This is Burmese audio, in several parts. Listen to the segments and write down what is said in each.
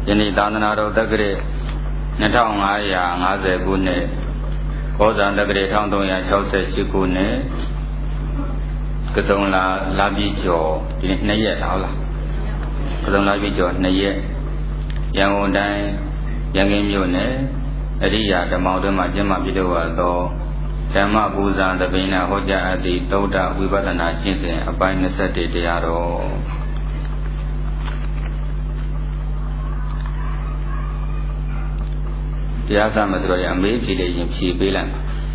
ယနေ့သာသနာတော်တက္ကရာ2550ခုနှစ်ဩဇာတက္ကရာ1368ခုနှစ်ကစုံလာပြီကျော်ဒီနေ့2ရက်လားဟုတ်လားကစုံလာပြီကျော်2ရက်ရန်ကုန်တိုင်းရန်ကင်းမြို့နယ်အရိယာဓမ္မောင်တွင်မှကျင်းပပြုလုပ်ရသောဓမ္မပူဇာသဘင်နာဟောကြားအပ်သည့်သုဒ္ဓဝိပဿနာကျင့်စဉ်အပိုင်း21တရားတော်တရားစမှဆိုရအမေးဖြေလေးရင်ဖြေပေးလိုက်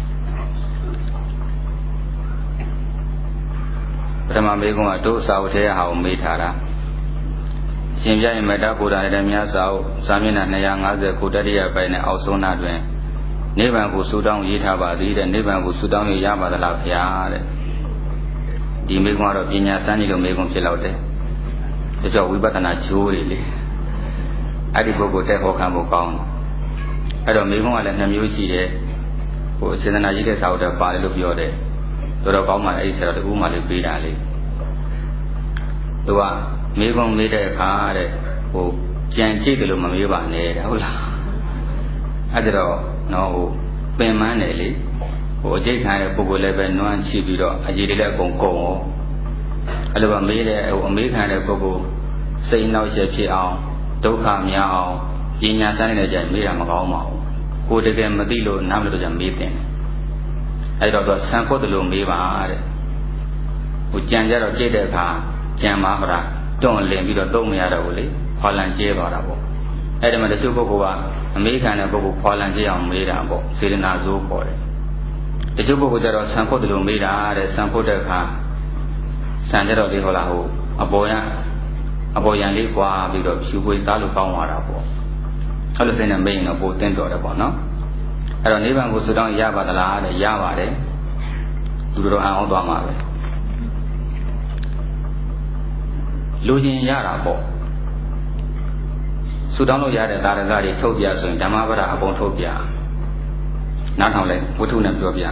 ပထမမေးခွန်းကတို့စာအုပ်ထဲဟာကိုမေးထားတာရှင်ပြရင်မတ္တဘုရားရဲ့မြတ်စာအုပ်စာမျက်နှာ250ခုတတိယပိုင်းနဲ့အောက်ဆုံးနာတွင်နိဗ္ဗာန်ကိုဆုတောင်းရေးထားပါသည်တဲ့နိဗ္ဗာန်ကိုဆုတောင်းရပါသလားဗျာတဲ့ဒီမေးခွန်းကတော့ပညာစမ်းကြီးလိုမေးခွန်းဖြစ်တော့တယ်ဒါကြောင့်ဝိပဿနာချိုးတွေလေအဲ့ဒီပုဂ္ဂိုလ်တဲ့ဟောခံဖို့ကောင်းတယ်အဲ့တော့မေးခွန်းကလည်း2မျိုးရှိတယ်ဟိုစေတနာကြီးတဲ့စာအုပ်တွေပါတယ်လို့ပြောတယ်တော်ကောင်းမှအဲ့ဒီဆရာတော်တကူမှလေးပေးတာလေသူကမေးခွန်းမေးတဲ့အခါတဲ့ဟိုကြံကြည့်တယ်လို့မမေးပါနဲ့တဲ့ဟုတ်လားအဲ့ဒါတော့နော်ဟိုပင်မန်းတယ်လေဟိုအကျိတ်ခံတဲ့ပုဂ္ဂိုလ်လည်းပဲနွမ်းချိပြီးတော့အကြည်တွေလည်းအကုန်ကုန်ရောအဲ့လိုပါမေးတဲ့ဟိုအမေးခံတဲ့ပုဂ္ဂိုလ်စိတ်နှောက်ရက်ဖြစ်အောင်ဒုက္ခများအောင်ပညာစမ်းနေတဲ့ကြမေးတာမကောင်းပါဘူးကိုတကယ်မသိလို့နားမလို့ကြမေးတယ်အဲ့တော့ဆံဖို့တယ်လို့မေးပါတဲ့ဟိုကြံကြတော့ကြည့်တဲ့အခါကြံမှာမလားတွန့်လင်ပြီးတော့သုံးမရတော့ဘူးလေခွာလန်ကျဲသွားတာပေါ့အဲ့ဒီမှာတချို့ပုဂ္ဂိုလ်ကအမေးခံတဲ့ပုဂ္ဂိုလ်ခွာလန်ကျဲအောင်မေးတာပေါ့စေတနာဇိုးခေါ်တယ်တချို့ပုဂ္ဂိုလ်ကျတော့ဆံဖို့တယ်လို့မေးတာတဲ့ဆံဖို့တဲ့အခါဆံကြတော့လေဟောလားဟိုအပေါ်ရန်လေးကွာပြီးတော့ဖြူပွေစားလို့ကောင်းသွားတာပေါ့အဲ့လိုစိတ်နဲ့မေးရင်တော့ပိုတင်းတော်တယ်ပေါ့နော်အဲ့တော့နိဗ္ဗာန်ကိုဆုတောင်းရပါသလားတဲ့ရပါတယ်လူတော်အောင်သွားမှာပဲလူချင်းရတာပေါ့ဆုတောင်းလို့ရတဲ့တာရကတွေထုတ်ပြဆိုရင်ဓမ္မပဒအပုံထုတ်ပြနားထောင်လိုက်ဝတ္ထုနဲ့ပြောပြ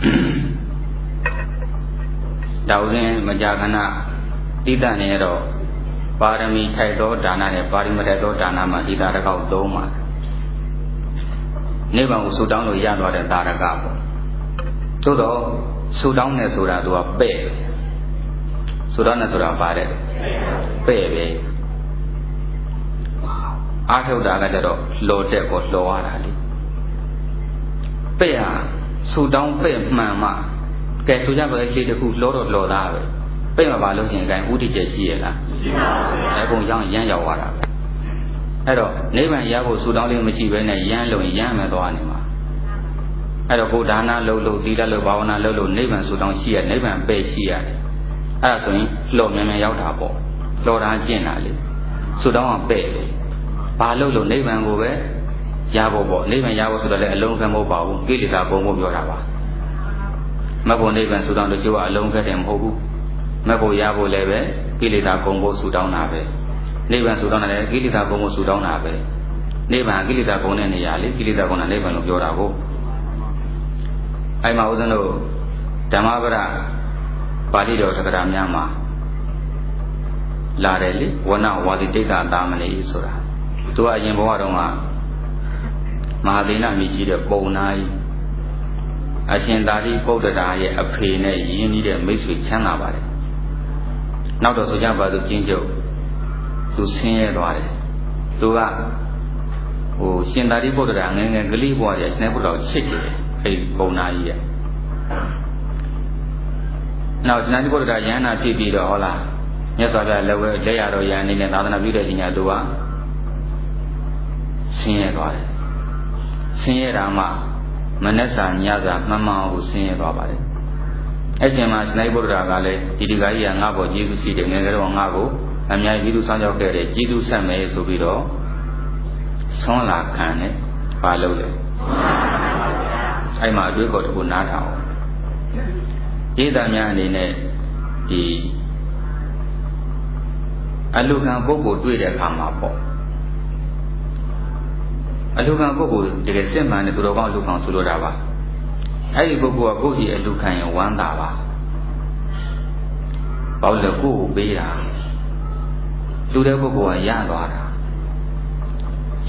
ဒါဥစဉ်မကြာခဏတိတ္တနေတော့ပါရမီထိုက်သောဒါနနဲ့ပါရမီထိုက်သောဒါနမှာဒီတာရကောက်သုံးပါနိဗ္ဗာန်ကိုဆုတောင်းလို့ရသွားတဲ့တာရကပေါ့သို့တော့ဆုတောင်းနေဆိုတာသူကပဲ့ဆုတောင်းနေဆိုတာပါတယ်ပဲ့ပဲအားထုတ်တာကကြတော့လော်တက်ကိုလော်ရတာလေပဲ့ဟာဆုတောင်းပဲ့မှန်မှကဲဆိုကြပါလေလေးတစ်ခုလော်တော့လော်သားပဲပဲ့မှာပါလို့ရှိရင်ကဲဥဒိကျရှိရလားရှိပါဘူးအကုန်ရမ်းရောက်သွားတာပဲအဲ့တော့နိဗ္ဗာန်ရဖို့ဆုတောင်းလေးမရှိဘဲနဲ့ရမ်းလို့ရမ်းမှသွားနေမှာအဲ့တော့ကိုဒါနလုပ်သီလလုပ်ဘာဝနာလုပ်နိဗ္ဗာန်ဆုတောင်းရှိရနိဗ္ဗာန်ပဲ့ရှိရတယ်အဲ့ဒါဆိုရင်လော်မြန်မြန်ရောက်တာပေါ့လော်တာကျင့်တာလေဆုတောင်းအောင်ပဲ့လေဘာလို့နိဗ္ဗာန်ကိုပဲရဖို့ပေါ့နိဗ္ဗာန်ရဖို့ဆိုတော့လည်းအလုံးခံမဟုတ်ပါဘူးကိလေသာကုန်ဖို့ပြောတာပါမဖို့နိဗ္ဗာန်ဆုတောင်းလို့ကျိုးကအလုံးခဲ့တယ်မဟုတ်ဘူးမဖို့ရဖို့လည်းပဲကိလေသာကုန်ဖို့ဆုတောင်းတာပဲနိဗ္ဗာန်ဆုတောင်းတယ်ကိလေသာကုန်ဖို့ဆုတောင်းတာပဲနိဗ္ဗာန်ကိလေသာကုန်တဲ့နေရာလေကိလေသာကုန်တာနိဗ္ဗာန်လို့ပြောတာကိုအဲ့မှာဦးဇင်းတို့ဓမ္မပဒပါဠိတော်သက္ကရာများမှာလာတယ်လေဝနဝါစီတိတ်္တသာမဏေဆိုတာသူကအရင်ဘဝတုန်းကမဟာသေနမြည်ကြီးတဲ့ပုံနာကြီးအရှင်သာရိပုတ္တရာရဲ့အဖေနဲ့ရင်းနှီးတဲ့မိတ်ဆွေချမ်းသာပါတယ်နောက်တော့ဆိုကြပါစို့ကျင်းကျုပ်သူဆင်းရဲသွားတယ်သူကဟိုရှင်သာရိပုတ္တရာငယ်ငယ်ကလေးဘဝရဲ့ရှင်သာရိပုတ္တရာကိုချစ်တယ်အဲ့ပုံနာကြီးရဲ့နောက်ရှင်သာရိပုတ္တရာယန္နာဖြစ်ပြီးတော့ဟောလားမြတ်စွာဘုရားလက်ရတော်ယံအနေနဲ့သာသနာပြုတဲ့ညသူကဆင်းရဲသွားတယ်ဆင်းရဲတာမှမနက်စာညစာမှန်မှန်ကိုဆင်းရဲသွားပါတယ်အဲ့ချိန်မှာရှင်သာရိပုတ္တရာကလည်းဒီဒီကာကြီးကငါ့ဘောကျေးဇူးရှိတယ်ငယ်ငယ်တော့ငါ့ကိုအများကြီးကျေးဇူးဆောင်ရောက်ခဲ့တယ်ကျေးဇူးဆက်မယ်ဆိုပြီးတော့ဆွမ်းလာခံတယ်ဘာလုပ်လဲအဲ့မှာအတွေ့အကြုံတစ်ခုနားထောင်ဧတများအနေနဲ့ဒီအလုခံပုဂ္ဂိုလ်တွေ့တဲ့အခါမှာပေါ့အလုခံပုဂ္ဂိုလ်တကယ်စစ်မှန်တဲ့သူတော်ကောင်းအလုခံဆိုလိုတာပါအဲ့ဒီပုဂ္ဂိုလ်ကကိုယ့်ကြီးအလုခံရင်ဝမ်းသာပါဘာလို့လဲကိုယ့်ကိုပေးတာလူတဲ့ပုဂ္ဂိုလ်ကရသွားတာ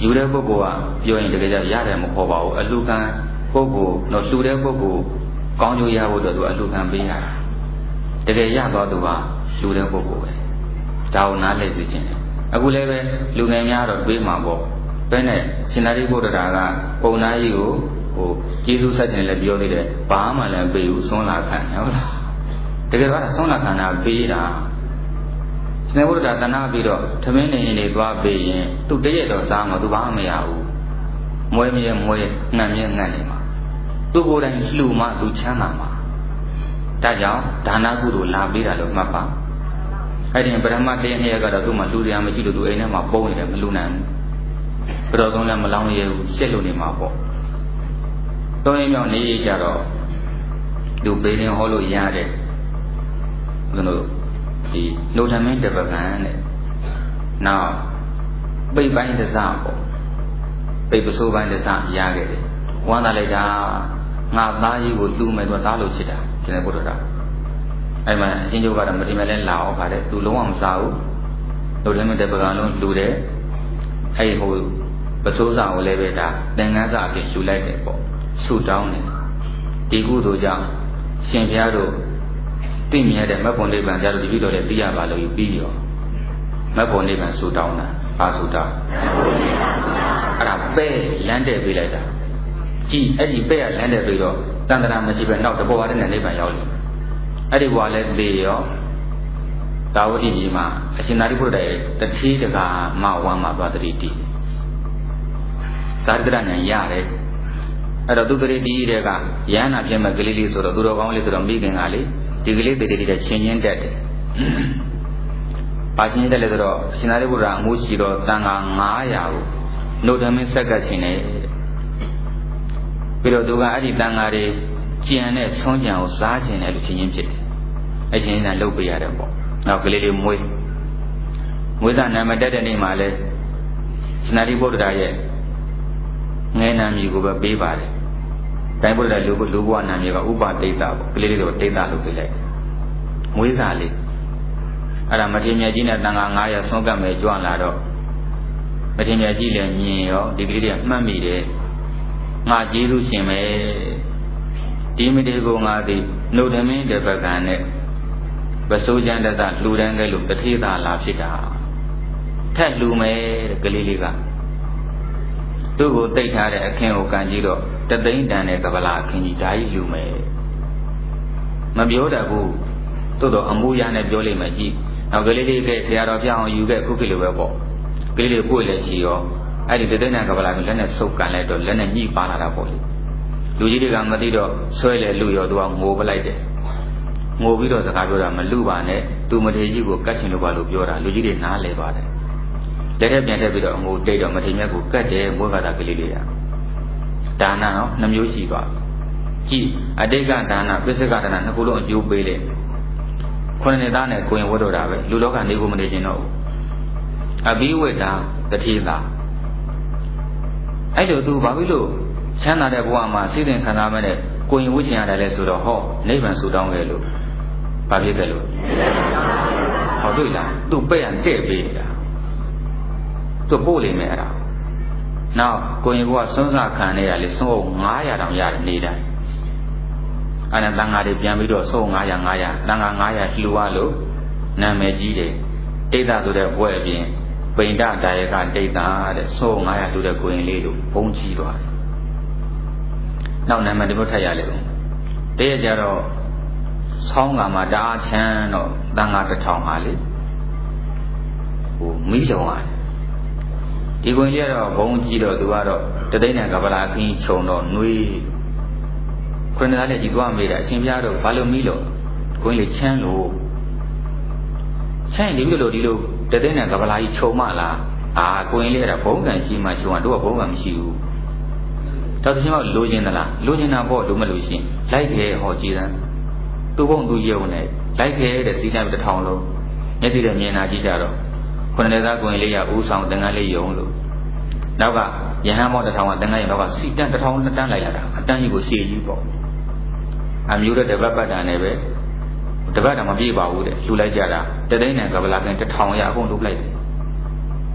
ယူတဲ့ပုဂ္ဂိုလ်ကပြောရင်တကယ်ကြရတယ်မခေါ်ပါဘူးအလှခံပုဂ္ဂိုလ်တော့လှူတဲ့ပုဂ္ဂိုလ်ကောင်းကျိုးရဖို့အတွက်သူအလှခံပေးရတာတကယ်ရသွားသူကလှူတဲ့ပုဂ္ဂိုလ်ပဲဒါကိုနားလည်သိခြင်းတယ်အခုလည်းပဲလူငယ်များတော့တွေးမှာပေါ့ဘယ်နဲ့ရှင်သာရိပုတ္တရာကပုံနာကြီးကိုကျေးဇူးဆက်ခြင်းလည်းပြောသေးတယ်ဘာမှလည်းပေးဘူးဆွမ်းလာခံဟုတ်လားတကယ်တော့ဆွမ်းလာခံတာပေးတာရှင်သာရိပုတ္တရာတဏှာပြီးတော့သမင်းနေရင်တွေသွားပေးရင်သူတရက်တော့စားမှာသူဘာမှမရဘူးမွေးမြဲမွေးနှံမြဲနှံနေမှာသူကိုယ်တိုင်လှူမှသူချမ်းသာမှာဒါကြောင့်ဒါနကုသိုလ်လာပေးတာလို့မှတ်ပါအဲ့ဒီပထမတရားနှစ်ရက်ကတော့သူ့မှာလူတရားမရှိလို့သူအိမ်ထဲမှာပုံနေတယ်မလူနိုင်ဘူးဘယ်တော့သုံးလည်းမလောင်းရဘူးရှက်လို့နေမှာပေါ့သုံးရက်မြောက်နေ့ကြတော့သူပေးရင်ဟောလို့ရတယ်ဘယ်လိုဒီလူထမင်းတပကံတဲ့နောက်ပိတ်ပိုင်းတစပေါ့ပိတ်ပစိုးပိုင်းတစရခဲ့တယ်ဝမ်းသာလိုက်တာငါသားကြီးကိုလူမယ်တော့သားလို့ရှိတာရှင်ဘုရားအဲ့မှာအင်းကျုပ်ကတော့မတိမလဲလာအောင်ပါတဲ့သူလုံးဝမစားဘူးလူထမင်းတပကံလုံးလူတယ်အဲ့ဟိုပစိုးစာကိုလည်းပဲဒါသင်္ကန်းစာအပြင်ယူလိုက်တယ်ပေါ့ဆူတောင်းတယ်ဒီကုသိုလ်ကြောင့်ရှင်ဘုရားတို့သိမြင်တဲ့မတ်ပုံနိဗ္ဗာန်ကြတော့ဒီလိုလည်းသိရပါလို့ပြီးရောမတ်ပုံနိဗ္ဗာန်ဆူတောင်းတာပါဆူတောင်းအဲ့ဒါပဲလမ်းတဲ့ပေးလိုက်တာကြည်အဲ့ဒီပဲကလမ်းတဲ့ပြီးတော့တန်တရာမရှိပဲနောက်တပေါ်ပါတဲ့နိဗ္ဗာန်ရောက်လိမ့်အဲ့ဒီဘဝလည်းသိရောသာဝတိကြီးမှာအရှင်သာရိပုတ္တရာရဲ့တတိတကာမဝမ်းမှာသွားတတိတည်သာရကဉာဏ်ရတယ်အဲ့တော့သူတတိတည်တဲ့ကယန္နာပြမဲ့ကလေးလေးဆိုတော့သူတော်ကောင်းလေးဆိုတော့မိခင်ကလေဒီကလေးတတိတည်တဲ့ရှင်ချင်းတက်တယ်ပါရှင်တက်လေဆိုတော့ရှင်သာရိပုတ္တရာအမှုရှိတော့တန်ခါ900ကိုနှုတ်ထမင်းဆက်ကချင်းနေပြီးတော့သူကအဲ့ဒီတန်ခါတွေကြံတဲ့ဆွမ်းကြံကိုစားခြင်းတယ်လို့ရှင်ချင်းဖြစ်တယ်အရှင်ကလှုပ်ပေးရတယ်ပေါ့နောက်ကလေးလေးမွေးစားနာမတက်တဲ့နေ့မှာလဲရှင်သာရိပုတ္တရာရဲ့ငယ်နာမည်ကိုပဲပေးပါတယ်တိုင်းပုတ္တရာလူဘဝနာမည်ကဥပတိတ်တာပေါ့ကလေးလေးတော့တိတ်တာလို့ပြောလိုက်မွေးစားလေးအဲ့ဒါမထေရမြတ်ကြီးနဲ့တန်ခါ900ဆွမ်းကပ်မယ်ကြွလာတော့မထေရမြတ်ကြီးလည်းမြင်ရောဒီကလေးတွေကမှတ်မိတယ်ငါကျေးဇူးရှင်ပဲဒီမတေကိုငါသည်နှုတ်ထမင်းတပကံနဲ့ပစိုးကျန်တသလှူဒန်းခဲ့လို့တထေသာလာဖြစ်တာထက်လှူမယ်တဲ့ကလေးလေးကသူ့ကိုတိတ်ထားတဲ့အခင်းကိုကန်ကြည့်တော့တသိန်းတန်တဲ့ကပလာအခင်းကြီးဓာကြီးလှူမယ်မပြောတတ်ဘူးတိုးတော့အမှုရနဲ့ပြောလိမ့်မယ်ကြည့်နောက်ကလေးလေးကဆရာတော်ပြောင်းအောင်ယူခဲ့ခုခေတ်လိုပဲပေါ့ကလေးလေးပွေလည်းရှိရောအဲ့ဒီတသိန်းတန်ကပလာကိုလက်နဲ့ဆုပ်ကန်လိုက်တော့လက်နဲ့ညှိပါလာတာပေါ့လေလူကြီးတွေကမသိတော့ဆွဲလေလူရောသူကငိုပလိုက်တယ်ငိုပြီးတော့စကားပြောတာမလူပါနဲ့သူမထေကြီးကိုကတ်ချင်လို့ပါလို့ပြောတာလူကြီးတွေနားလဲပါတယ်လက်ထက်ပြန်ထက်ပြီးတော့ငိုတိတ်တော့မထေမြတ်ကိုကတ်တယ်ဘွဲကတာကလေးလေးရဒါနနော်နှမျိုးရှိသွားကြည့်အတိတ်ကဒါနပစ္စကဒါနနှစ်ခုလုံးအကျိုးပေးလေခုနှစ်သားနဲ့ကိုရင်ဝတ်တော့တာပဲလူလောကနေကိုမနေခြင်းတော့ဘူးအဘိဝိတာတတိသာအဲ့လိုသူဘာဖြစ်လို့ချမ်းသာတဲ့ဘဝမှာစိတ်သင်ခံစားမဲ့ကိုရင်ဝတ်ချင်ရတယ်လဲဆိုတော့ဟောနိဗ္ဗာန်ဆူတောင်းခဲ့လို့ဘာဖြစ်ခဲ့လို့ဟောတွေ့လားသူ့ပဲ့ရတဲ့ပေးနေတာသူပို့လိမ့်မယ်အဲ့ဒါနောက်ကိုရင်ကဆွမ်းစားခံနေရလေဆုံးအောင်900တောင်ရတယ်နေတိုင်းအဲ့ဒါတန်ဃာတွေပြန်ပြီးတော့ဆုံး900တန်ဃာ900လှူရလို့နာမည်ကြီးတယ်တိတ်တာဆိုတဲ့ဘွဲ့အပြင်ပိန္ဒဒါယကတိတ်တာတဲ့ဆုံး900လှူတဲ့ကိုရင်လေးတို့ဘုံကြီးသွားတယ်နောက်နာမည်တို့ထပ်ရလေဦးတည့်ရကြတော့ဆောင်းကမှာတအားချမ်းတော့တန်ဃာ1000ဟာလေဟိုမိလုံးရတယ်ဒီကွန်ကြီးကတော့ဘုံကြီးတော့သူကတော့တသိန်းနဲ့ကပလာခင်းခြုံတော့နှွေးခုနကလည်းကြည်သွားမေးတာအရှင်ပြားတော့ဘာလို့မိလို့ကွန်ကြီးချမ်းလို့ချမ်းဒီလိုဒီလိုတသိန်းနဲ့ကပလာကြီးခြုံမလားကွန်ကြီးလေးအဲ့ဒါဘုံကံရှိမှခြုံတော့ဘုံကံမရှိဘူးတော်တော်ချင်းမလိုချင်သလားလိုချင်တာပေါ့လိုမလို့ရှင်လိုက်ခဲဟောကြည်သမ်းသူ့ဘုံသူ့ရုံနဲ့လိုက်ခဲတဲ့စီးတိုင်း1000လုံးမျက်စိနဲ့မြင်တာကြည့်ကြတော့ခုနှစ်သားကွင်လေးရဦးဆောင်တန်ခါလေးယုံလို့နောက်ကယဟန်မော1000ကတန်ခါရနောက်ကစီတန်း1000တန်းလိုက်ရတာအတန်းကြီးကိုရှည်ကြီးပေါ့အမျိုးတဲ့တပတ်ပတ်တာနဲ့ပဲတပတ်တာမပြေပါဘူးတဲ့လှူလိုက်ကြတာတသိန်းနဲ့ကပလာကင်1000ရအကုန်လှူလိုက်တယ်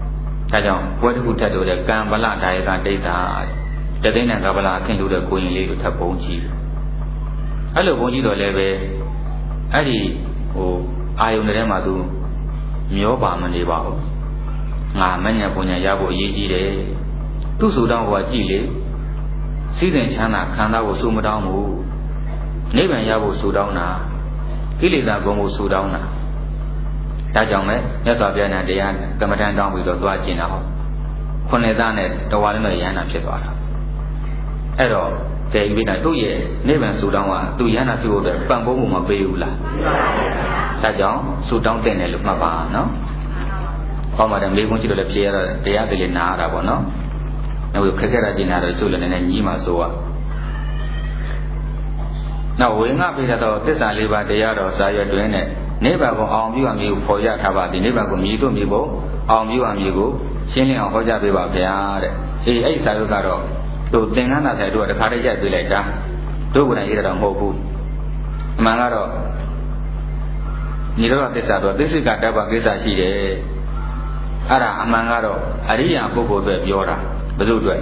ဒါကြောင့်ဘွဲတစ်ခုထပ်လို့တဲ့ကံဗလဒါယကဒိဋ္ဌာတသိန်းနဲ့ကဗလာအခင်းလို့တဲ့ကိုရင်လေးကိုထပ်ပုံကြည့်အဲ့လိုပုံကြည့်တော့လည်းပဲအဲ့ဒီအာယုန်တွေထဲမှာသူမျောပါမနေပါဘူးငါမညံပုံညာရဖို့အရေးကြီးတယ်သူ့ဆူတောင်းကကြည့်လေစည်းစိမ်ချမ်းသာခန္ဓာကိုဆူမတောင်းဘူးနိဗ္ဗာန်ရဖို့ဆူတောင်းတာကိလေသာကုန်ဖို့ဆူတောင်းတာဒါကြောင့်ပဲမြတ်စွာဘုရားနဲ့တရားကမ္မဋ္ဌာန်းတောင်းပြီးတော့သွားကျင်တာဟောခုနှစ်သားနဲ့တဝါလည်းတော့ရဟန္တာဖြစ်သွားတာအဲ့တော့တေဝိဒသူ့ရဲ့နိဗ္ဗာန်ဆူတောင်းကသူရဟန္တာဖြစ်ဖို့အတွက်ပံ့ပိုးမှုမပေးဘူးလားဒါကြောင့်ဆူတောင်းတဲ့တယ်လို့မှတ်ပါနော်ဟောမှာတယ်မေခွန်းရှိလို့လည်းဖြေရတော့တရားတွေလည်းနားရတာပေါ့နော်နောက်ခက်ခဲတာကျင်တာတော့သူ့လည်းနည်းနည်းညီးမှဆိုရနောက်ဝေငှပေးတော့သစ္စာလေးပါးတရားတော်စာရွက်တွင်နဲ့နိဗ္ဗာန်ကိုအောင်ပြုရမည်ကိုဖော်ရထားပါသည်နိဗ္ဗာန်ကိုမြည်တို့မြည်ဖို့အောင်ပြုရမည်ကိုရှင်းလင်းအောင်ဟောကြားပေးပါဗျာတဲ့အဲ့ဒီစာရွက်ကတော့တို့သင်္ကန်းသာဆိုင်တို့ကတခါတည်းရိုက်ပေးလိုက်တာတို့ကလည်းရေးတော့မဟုတ်ဘူးအမှန်ကတော့နိရောဓသစ္စာတော့သစ္စိကတ္တပကိစ္စရှိတယ်အဲ့ဒါအမှန်ကတော့အရိယာပုဂ္ဂိုလ်အတွက်ပြောတာဘယ်သူအတွက်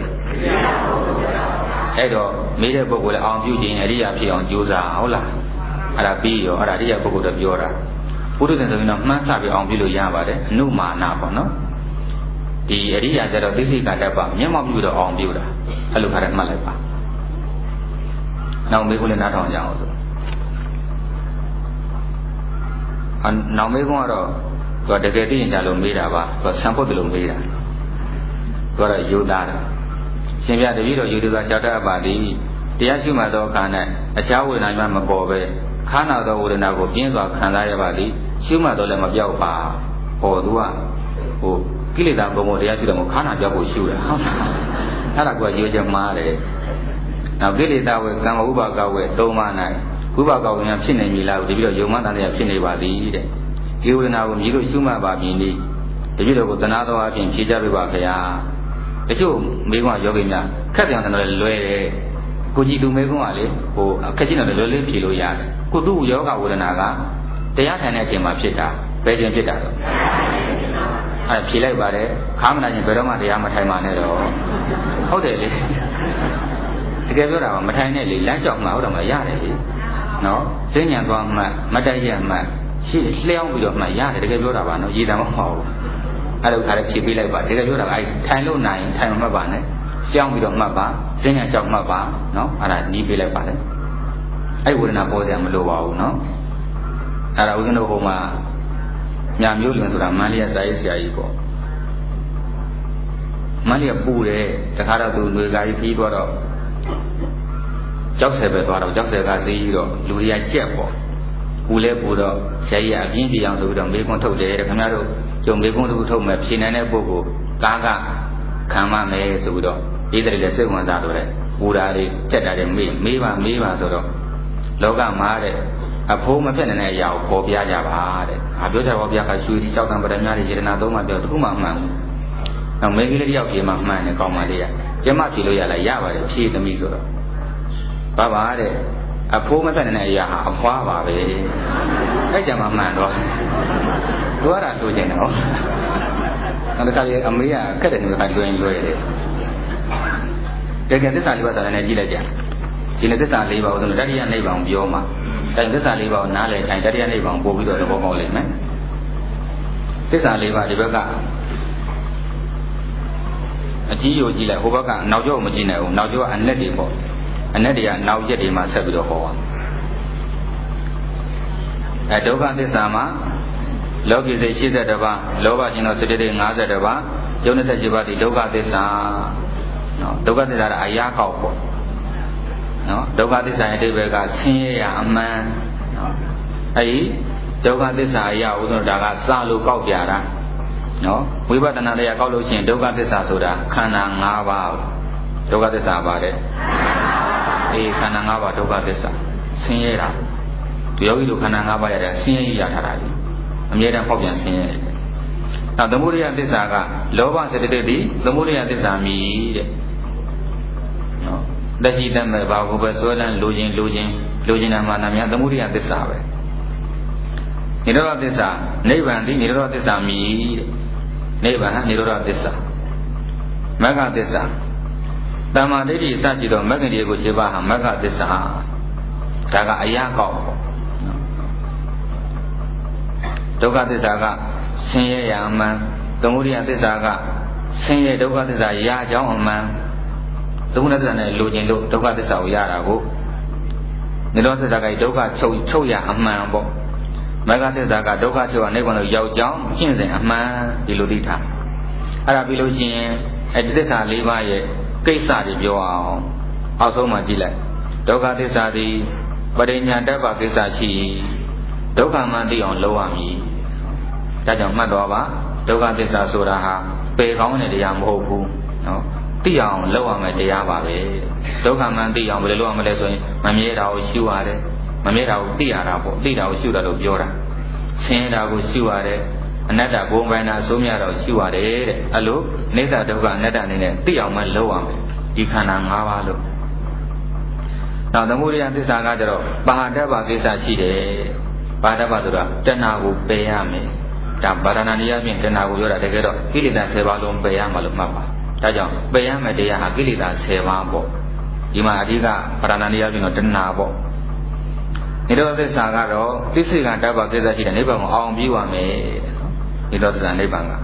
အဲ့တော့မိတဲ့ပုဂ္ဂိုလ်လည်းအောင်ပြုခြင်းအရိယာဖြစ်အောင်ကြိုးစားဟုတ်လားအဲ့ဒါပြီးရောအဲ့ဒါအရိယာပုဂ္ဂိုလ်တွေပြောတာပုထုဇဉ်ဆိုရင်တော့မှန်းဆပြီးအောင်ပြုလို့ရပါတယ်အနုမာနပေါ့နော်ဒီအရိယာကျတော့သိစိကတ္တပမျက်မှောက်ပြုတော့အောင်ပြုတာအဲ့လိုခါတည်းမှတ်လိုက်ပါနောက်မေးခွန်းလည်းနားထောင်ကြအောင်ဆိုနောက်မေးခွန်းကတော့သူကတကယ်သိရင်ကြလို့မေးတာပါသူကဆံဖို့တယ်လို့မေးတာသူကတော့ယူသားတာရှင်ပြတပည့်တော်ယူသူကရှောက်တတ်ပါသည်တရားရှိမှသောအခါ၌အခြားဝေဒနာမှမပေါ်ပဲခါနာသောဝေဒနာကိုပြင်းစွာခံစားရပါသည်ရှိမှတော့လည်းမပြောက်ပါဟောသူကကိလေသာဘုံဘုံတရားရှိတယ်ကိုခါနာပြောက်ဖို့ရှုတာအဲ့ဒါကရွေးချက်မှားတယ်နောက်ကိလေသာဝေကံဥပါကဝေသုံးပါး၌ဥပါကဝေများဖြစ်နေပြီလားတပည့်တော်ယုံမှန်တရားဖြစ်နေပါသည်တဲ့ဒီဝေဒနာကိုမြည်လို့ရှုမှတ်ပါပြီနိတပည့်တော်ကိုသနာတော်အပြင်ဖြေကြပေးပါခင်ဗျာတချို့မိကွန်းယောဂီများခက်ပြန်တယ်လွယ်တယ်ကိုကြည်သူမိကွန်းကလေအခက်ကြီးတယ်လွယ်လေးဖြေလို့ရတယ်ကိုသူ့ယောဂဝေဒနာကတရားထိုင်တဲ့အချိန်မှာဖြစ်တာဘယ်ချိန်ဖြစ်တာတော့အဲ့ဖြေလိုက်ပါတယ်ခါမနာချင်းဘယ်တော့မှတရားမထိုင်ပါနဲ့တော့ဟုတ်တယ်လေတကယ်ပြောတာကမထိုင်နဲ့လေလမ်းလျှောက်မှဟုတ်တယ်မရတယ်လေနော်စဉ္ညာသွားမှမတိုက်ရမှရှေ့လျှောက်ပြီးတော့မှရတယ်တကယ်ပြောတာပါနော်ရည်တမ်းမဟုတ်ဘူးအဲ့လိုခါလေးဖြေပေးလိုက်ပါတကယ်ပြောတာအဲ့ထိုင်လို့နိုင်ထိုင်မှတ်ပါနဲ့ရှောင်းပြီးတော့မှတ်ပါစဉ္ညာလျှောက်မှတ်ပါနော်အဲ့ဒါနီးပေးလိုက်ပါလေအဲ့ဝေဒနာပေါ်စရာမလိုပါဘူးနော်အဲ့ဒါဦးဇင်းတို့ဟိုမှာညာမျိုးလွင်ဆိုတာမန္တလေးစာရေးဆရာကြီးပေါ့မန္တလေးပူတယ်တခါတော့သူຫນွေကာကြီးပြီးသွားတော့ကြောက်ဆယ်ပဲသွားတော့ကြောက်ဆယ်ကဈေးကြီးတော့လူတွေကကြက်ပေါ့ပူလဲပူတော့ဆရာကြီးကအပြင်းပြအောင်ဆိုပြီးတော့မေးခွန်းထုတ်တယ်ခင်ဗျားတို့ကြုံမေးခွန်းတစ်ခုထုတ်မယ်ဖြေနိုင်တဲ့ပုဂ္ဂိုလ်ကားကခံမမယ်ဆိုပြီးတော့ဒီတည်းလည်းစိတ်ဝင်စားတော့တယ်ပူတာတွေကြက်တာတွေမေးပါဆိုတော့လောကမှာတဲ့အဖိုးမဖြစ်နေတဲ့အရာကိုပေါ်ပြကြပါတဲ့။ပြောကြပါဗျာကရွှေဒီ၆တန်ပရမတွေယေရနာသုံးပါပြောတစ်ခုမှမှန်ဘူး။နောက်မင်းကလေးတယောက်ပြေမှမှန်တယ်ကောင်းပါလေ။ကျမဖြေလို့ရလားရပါတယ်ဖြေသမီးဆိုတော့ဘာပါတဲ့အဖိုးမဖြစ်နေတဲ့အရာဟာအဖွားပါပဲ။အဲ့ကြမှာမှန်တော့သူကတူကျင်တယ်ဟော။နောက်တစ်ခါလေအမေကခက်တယ်နေကလွယ်တယ်။တကယ်သစ္စာလေးပါးသာလည်းကြည့်လိုက်ကြ။ဒီနေ့သစ္စာလေးပါးဆိုတော့တတိယနိဗ္ဗာန်ပြောမှာတိုင်သစ္စာလေးပါးကိုနားလည်ခိုင်းတတိယနိဗ္ဗာန်ပို့ပြီးတော့သဘောပေါက်လိမ့်မယ်သစ္စာလေးပါးဒီဘက်ကအကြီးကိုကြည့်လိုက်ဟိုဘက်ကနောက်ကျောကိုမကြည့်နိုင်ဘူးနောက်ကျောကအနက်တွေပေါ့အနက်တွေကနောက်ရက်တွေမှာဆက်ပြီးတော့ဟောပါဒုက္ခသစ္စာမှာလောကီစိတ်82ပါးလောဘကျင်သောစိတ်တွေ52ပါးယုံ27ပါးဒီဒုက္ခသစ္စာနော်ဒုက္ခသစ္စာကအရာခောက်ပေါ့နော်ဒုက္ခသစ္စာရဲ့အဓိပ္ပာယ်ကဆင်းရဲရအမှန်နော်အဲဒီဒုက္ခသစ္စာအရာဥဆုံးဒါကစလို့ကောက်ပြတာနော်ဝိပဿနာတရားကောက်လို့ရှိရင်ဒုက္ခသစ္စာဆိုတာခန္ဓာ၅ပါးဒုက္ခသစ္စာပါတယ်ခန္ဓာ၅ပါးဒုက္ခသစ္စာဆင်းရဲတာဒီယောဂီတို့ခန္ဓာ၅ပါးရတဲ့ဆင်းရဲရထားတာကြီးအမြဲတမ်းပေါက်ပြန်ဆင်းရဲတယ်နောက်သမုဒယသစ္စာကလောဘစေတသိက်ဒီသမုဒယသစ္စာမြည်တဲ့နော်တရှိတတ်မဲ့ဘာကိုပဲစွဲလန်းလိုချင်နာမှနာများသမုဒိယသစ္စာပဲနိရောဓသစ္စာနိဗ္ဗာန်ဒီနိရောဓသစ္စာမြည်တဲ့နိဗ္ဗာန်နိရောဓသစ္စာမဂ္ဂသစ္စာတမ္မာဒိဋ္ဌိစကြည့်တော့မဂ္ဂင်တွေကို7ပါးဟာမဂ္ဂသစ္စာဒါကအရာကောက်ဒုက္ခသစ္စာကဆင်းရဲရာအမှန်သမုဒယသစ္စာကဆင်းရဲဒုက္ခသစ္စာရာအကြောင်းအမှန်သမုဒယသစ္စာနဲ့လိုချင်လို့ဒုက္ခသစ္စာကိုရတာကိုနိရောဓသစ္စာကဒုက္ခချုပ်ရအမှန်ပေါ့မဂ္ဂသစ္စာကဒုက္ခချုပ်ရနိဗ္ဗာန်ကိုရောက်ကြောင်းရှင်းစဉ်အမှန်ဒီလိုသိထားအဲ့ဒါပြီးလို့ရှိရင်အဲဒီသစ္စာ၄ပါးရဲ့ကိစ္စတွေပြောအောင်အောက်ဆုံးမှာကြည့်လိုက်ဒုက္ခသစ္စာသည်ပရိညာတ္တပကိစ္စရှိဒုက္ခမှန်သိအောင်လုပ်ရမည်ဒါကြောင့်မှတ်တော်ပါဒုက္ခသစ္စာဆိုတာဟာပယ်ကောင်းတဲ့တရားမဟုတ်ဘူးနော်သိအောင်လုပ်ရမယ်တရားပါပဲဒုက္ခမှန်သိအောင်ဘယ်လိုလုပ်ရမလဲဆိုရင်မမြဲတာကိုရှုရတယ်မမြဲတာကိုသိရတာပေါ့သိတာကိုရှုတာလို့ပြောတာဆင်းရဲတာကိုရှုရတယ်အနတ္တဘုံပိုင်းတာအစိုးမြတော့ရှုရတယ်တဲ့အဲ့လိုနိစ္စဒုက္ခအနတ္တအနေနဲ့သိအောင်မှလုပ်ရမယ်ဒီခန္ဓာ၅ပါးလို့နောက်သမုဒယသစ္စာကကြတော့ပါဟတ္တပကိစ္စရှိတယ်ပါဟတ္တပဆိုတာတဏှာကိုပယ်ရမယ်ဒါဗာရဏဏီယဖြင့်တဏှာကိုပြောတာတကယ်တော့ကိလေသာ10ပါးလုံးပယ်ရမှာလို့မှတ်ပါဒါကြောင့်ပယ်ရမယ်တရားဟာကိလေသာ10ပါးပေါ့ဒီမှာအဓိကဗာရဏဏီယဖြင့်တော့တဏှာပေါ့နိရောဓသစ္စာကတော့သိစိကတ္တပကိစ္စရှိတယ်နိဗ္ဗာန်ကိုအောင်ပြီးသွားမယ်နိရောဓသစ္စာနိဗ္ဗာန်က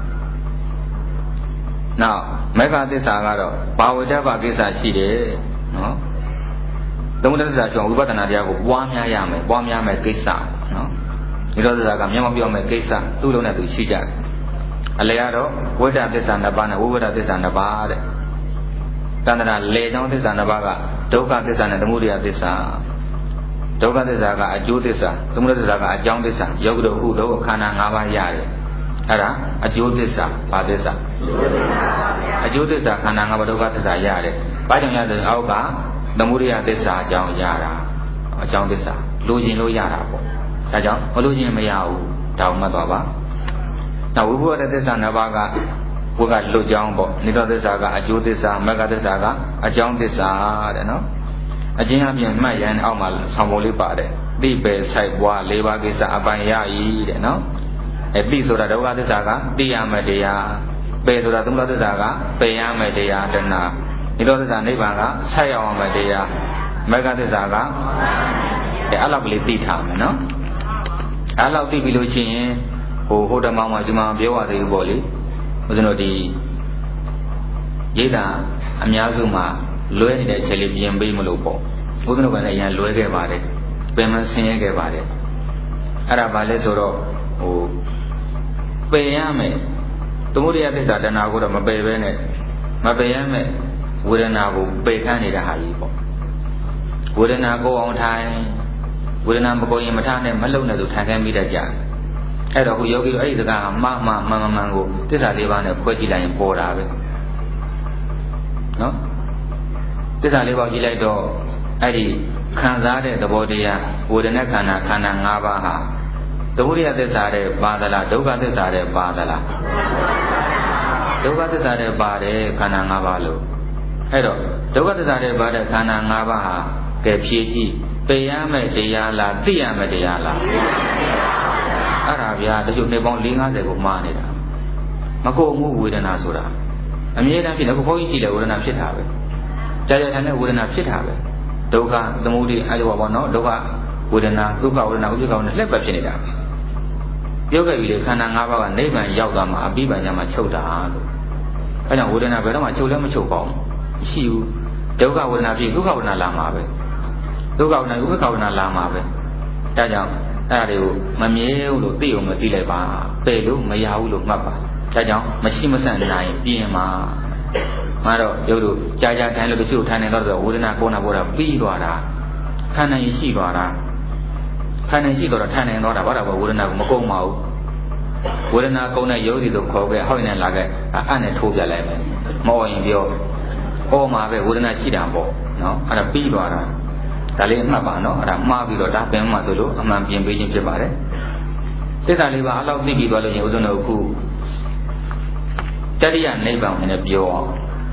နောက်မေဃသစ္စာကတော့ဘာဝတ္တပကိစ္စရှိတယ်နော်သမုဒယသစ္စာကြောင့်ဝိပဿနာတရားကိုပွားများရမယ်ပွားများမယ်ကိစ္စနော်နိရောဓသစ္စာကမျက်မှောက်ပြောမယ်ကိစ္စသူ့လုံးနဲ့သူရှိကြတယ်အလေကတော့ဝိတ္တသစ္စာ2ပါးနဲ့ဝိဝိတ္တသစ္စာ2ပါးတဲ့တဏ္ဍာလေကြောင့်သစ္စာ2ပါးကဒုက္ခသစ္စာနဲ့သမုဒယသစ္စာဒုက္ခသစ္စာကအကျိုးသစ္စာသမုဒယသစ္စာကအကြောင်းသစ္စာယောဂတို့ဥဒ္ဓခန္ဓာ5ပါးရတယ်အဲ့ဒါအကျိုးသစ္စာဘာသစ္စာအကျိုးသစ္စာခန္ဓာ5ပါးဒုက္ခသစ္စာရတယ်ဘာကြောင့်ရလဲအောက်ကသမုဒယသစ္စာအကြောင်းရတာအကြောင်းသစ္စာလိုချင်လို့ရတာပေါ့ဒါကြောင့်မလိုချင်မရဘူးတောင်းမှတ်သွားပါနောက်ဝိဘုဒ္ဓသစ္စာ2ပါးကဘုကလွတ်ကြောင်းပေါ့နိရောဓသစ္စာကအကျိုးသစ္စာမဂ္ဂသစ္စာကအကြောင်းသစ္စာတဲ့နော်အချင်းအပြင်မှတ်ရန်အောက်မှာဆောင်းပုံလေးပါတယ်သိပဲဆိုင်ပွား၄ပါးကိစ္စအပိုင်ရ၏တဲ့နော်သိဆိုတာဒုက္ခသစ္စာကသိရမယ်တရားပယ်ဆိုတာသမုဒယသစ္စာကပယ်ရမယ်တရားတဏှာနိရောဓသစ္စာနိဗ္ဗာန်ကဆက်ရောက်အောင်မယ်တရားမဂ္ဂသစ္စာကအဲ့လောက်ကလေးသိထားမယ်နော်အဲ့လောက်သိပြီလို့ရှိရင်ဟိုဓမ္မမှာဒီမှာပြောရသေးဘူးပေါ့လေဦးဇင်းတို့ဒီရိတ်တာအများစုမှာလွဲနေတဲ့အချက်လေးပြင်ပေးမလို့ပေါ့ဦးဇင်းတို့ကလည်းအရင်လွဲခဲ့ပါတယ်ပင်မဆင်းရဲခဲ့ပါတယ်အဲ့ဒါဘာလဲဆိုတော့ပယ်ရမယ်သမုဒယသစ္စာတဏှာကိုတော့မပယ်ပဲနဲ့မပယ်ရမယ်ဝေဒနာကိုပယ်ခန့်နေတဲ့ဟာကြီးပေါ့ဝေဒနာကိုအောင်ထိုင်ဝေဒနာမကိုရင်မထားနဲ့မလုံနဲ့ဆိုထိုင်ခိုင်းမိတတ်ကြတယ်အဲ့တော့ဟိုယောဂီတို့အဲ့ဒီစကားကမှန်ကိုသစ္စာ၄ပါးနဲ့ဖွဲ့ကြည့်လိုက်ရင်ပေါ်တာပဲနော်သစ္စာ၄ပါးကြည့်လိုက်တော့အဲ့ဒီခံစားတဲ့သဘောတရားဝေဒနာခန္ဓာ၅ပါးဟာသမုဒယသစ္စာတဲ့ပါသလားဒုက္ခသစ္စာတဲ့ပါသလားဒုက္ခသစ္စာတဲ့ပါတယ်ခန္ဓာ၅ပါးလို့အဲ့တော့ဒုက္ခသစ္စာတဲ့ပါတဲ့ခန္ဓာ၅ပါးဟာကဲဖြည့်ကြည့်ပယ်ရမယ်တရားလားသိရမယ်တရားလားအဲ့ဒါဗျာတချို့နေပေါင်း450ကိုမှားနေတာမကုန်မှုဝေဒနာဆိုတာအမြဲတမ်းဖြစ်တယ်ခုဘုန်းကြီးကြည့်လေဝေဒနာဖြစ်တာပဲကြာကြာထိုင်တဲ့ဝေဒနာဖြစ်တာပဲဒုက္ခသမုဒိအဲ့လိုပေါ့နော်ဒုက္ခဝေဒနာဒုက္ခဝေဒနာဥပ္ပခဝေဒနာလက်ပတ်ဖြစ်နေတာပြောခဲ့ပြီလေခန္ဓာ၅ပါးကနိဗ္ဗာန်ရောက်သွားမှာအပိပညာမှာချုပ်တာလို့အဲကြောင့်ဝေဒနာဘယ်တော့မှချုပ်လည်းမချုပ်ပါဘူးမရှိဘူးဒုက္ခဝေဒနာဖြစ်ဒုက္ခဝေဒနာလာမှာပဲဒုက္ခဝေဒနာဥပ္ပခဝေဒနာလာမှာပဲဒါကြောင့်အဲ့ဒါတွေကိုမမြဲဘူးလို့သိအောင်မသိလိုက်ပါပယ်လို့မရဘူးလို့မှတ်ပါဒါကြောင့်မရှိမဆန့်နိုင်ပြင်မှာမတော့ရုပ်တို့ကြာကြာထိုင်လို့တချို့ထိုင်နေတော့ဆိုဝေဒနာကိုနာပေါ်တာပြီးသွားတာခန္ဓာရင်ရှိသွားတာခန္ဓာရှိတော့ထိုင်နေတော့တာဘာလို့ဝေဒနာကိုမကုန်ပါဘူးဝေဒနာကုန်တဲ့ရုပ်ဒီဆိုခေါ်ခဲ့ဟောက်နေလာခဲ့အဲ့နဲ့ထိုးပြလိုက်မယ်မောရင်ပြောဩမှာပဲဝေဒနာရှိတာပေါ့နော်အဲ့ဒါပြီးသွားတာဒါလေးအမှတ်ပါနော်အဲ့ဒါမှားပြီးတော့ဒါပင်မှဆိုလို့အမှန်ပြင်ပေးခြင်းဖြစ်ပါတယ်သစ္စာလေးပါအလောက်သိပြီးသွားလို့ရင်ဥစဉ်တို့အခုတတိယနိဗ္ဗာန်နဲ့ပြောအောင်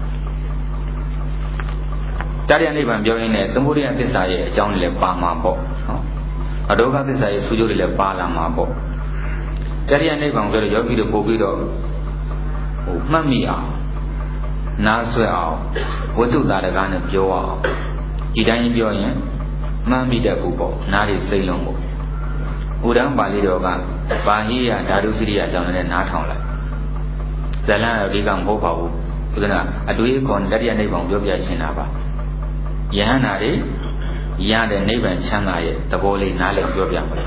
တတိယနိဗ္ဗာန်ပြောရင်းနဲ့သမုဒယသစ္စာရဲ့အကြောင်းတွေလည်းပါမှာပေါ့နော်အဒုက္ခသစ္စာရဲ့ဆူကျိုးတွေလည်းပါလာမှာပေါ့တတိယနိဗ္ဗာန်ဆိုတော့ယောဂီတို့ပို့ပြီးတော့မှတ်မိအောင်နားဆွဲအောင်ဝတ္ထုတာတကားနဲ့ပြောအောင်ဒီတိုင်းပြောရင်မှတ်မိတတ်ဘူးပေါ့နားတွေစိတ်လုံးပေါ့ဥဒ္ဒံပါဠိတော်ကဘာဟိယဓာတုစရိယအကြောင်းနဲ့နားထောင်လိုက်ဇလံအဒီကမဟုတ်ပါဘူးဥဒ္ဒနာအတွေ့အခေါ်လက်ရနိဗ္ဗာန်ပြောပြချင်တာပါယဟန္တာတွေရတဲ့နိဗ္ဗာန်ချမ်းသာရဲ့သဘောလေးနားလည်ပြောပြမှာ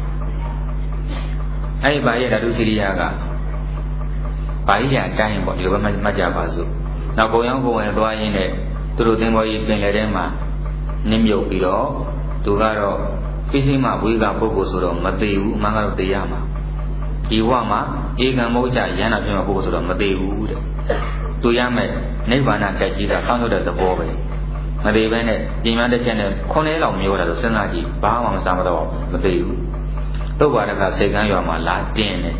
အဲ့ဒီဘာဟိယဓာတုစရိယကဘာဟိယအတိုင်းပေါ့ဒီလိုပဲမှတ်ကြပါစို့နောက်ဘုံရောက်ဘုံဝင်သွားရင်းနဲ့သူတို့သင်္ဘောကြီးပင်လယ်ထဲမှာနစ်မြုပ်ပြီးတော့သူကတော့ပိစိမဝိကပုဂ္ဂိုလ်ဆိုတော့မသေးဘူးအမှန်ကတော့သေရမှာဒီဘဝမှာဧကံမောချရဟန္တာဖြစ်မှာပုဂ္ဂိုလ်ဆိုတော့မသေးဘူးတဲ့သူရမယ်နိဗ္ဗာန်တက်ကြီးကဆောင်းထုတ်တဲ့သဘောပဲမသေးဘဲနဲ့ပြင်မတစ်ချက်နဲ့9လောက်မျိုးတာလို့စဉ်းစားကြည့်ဘာမှမစားမတော့မသေးဘူးတုတ်ပါတကစေကန်းရွာမှာလာတင်းတယ်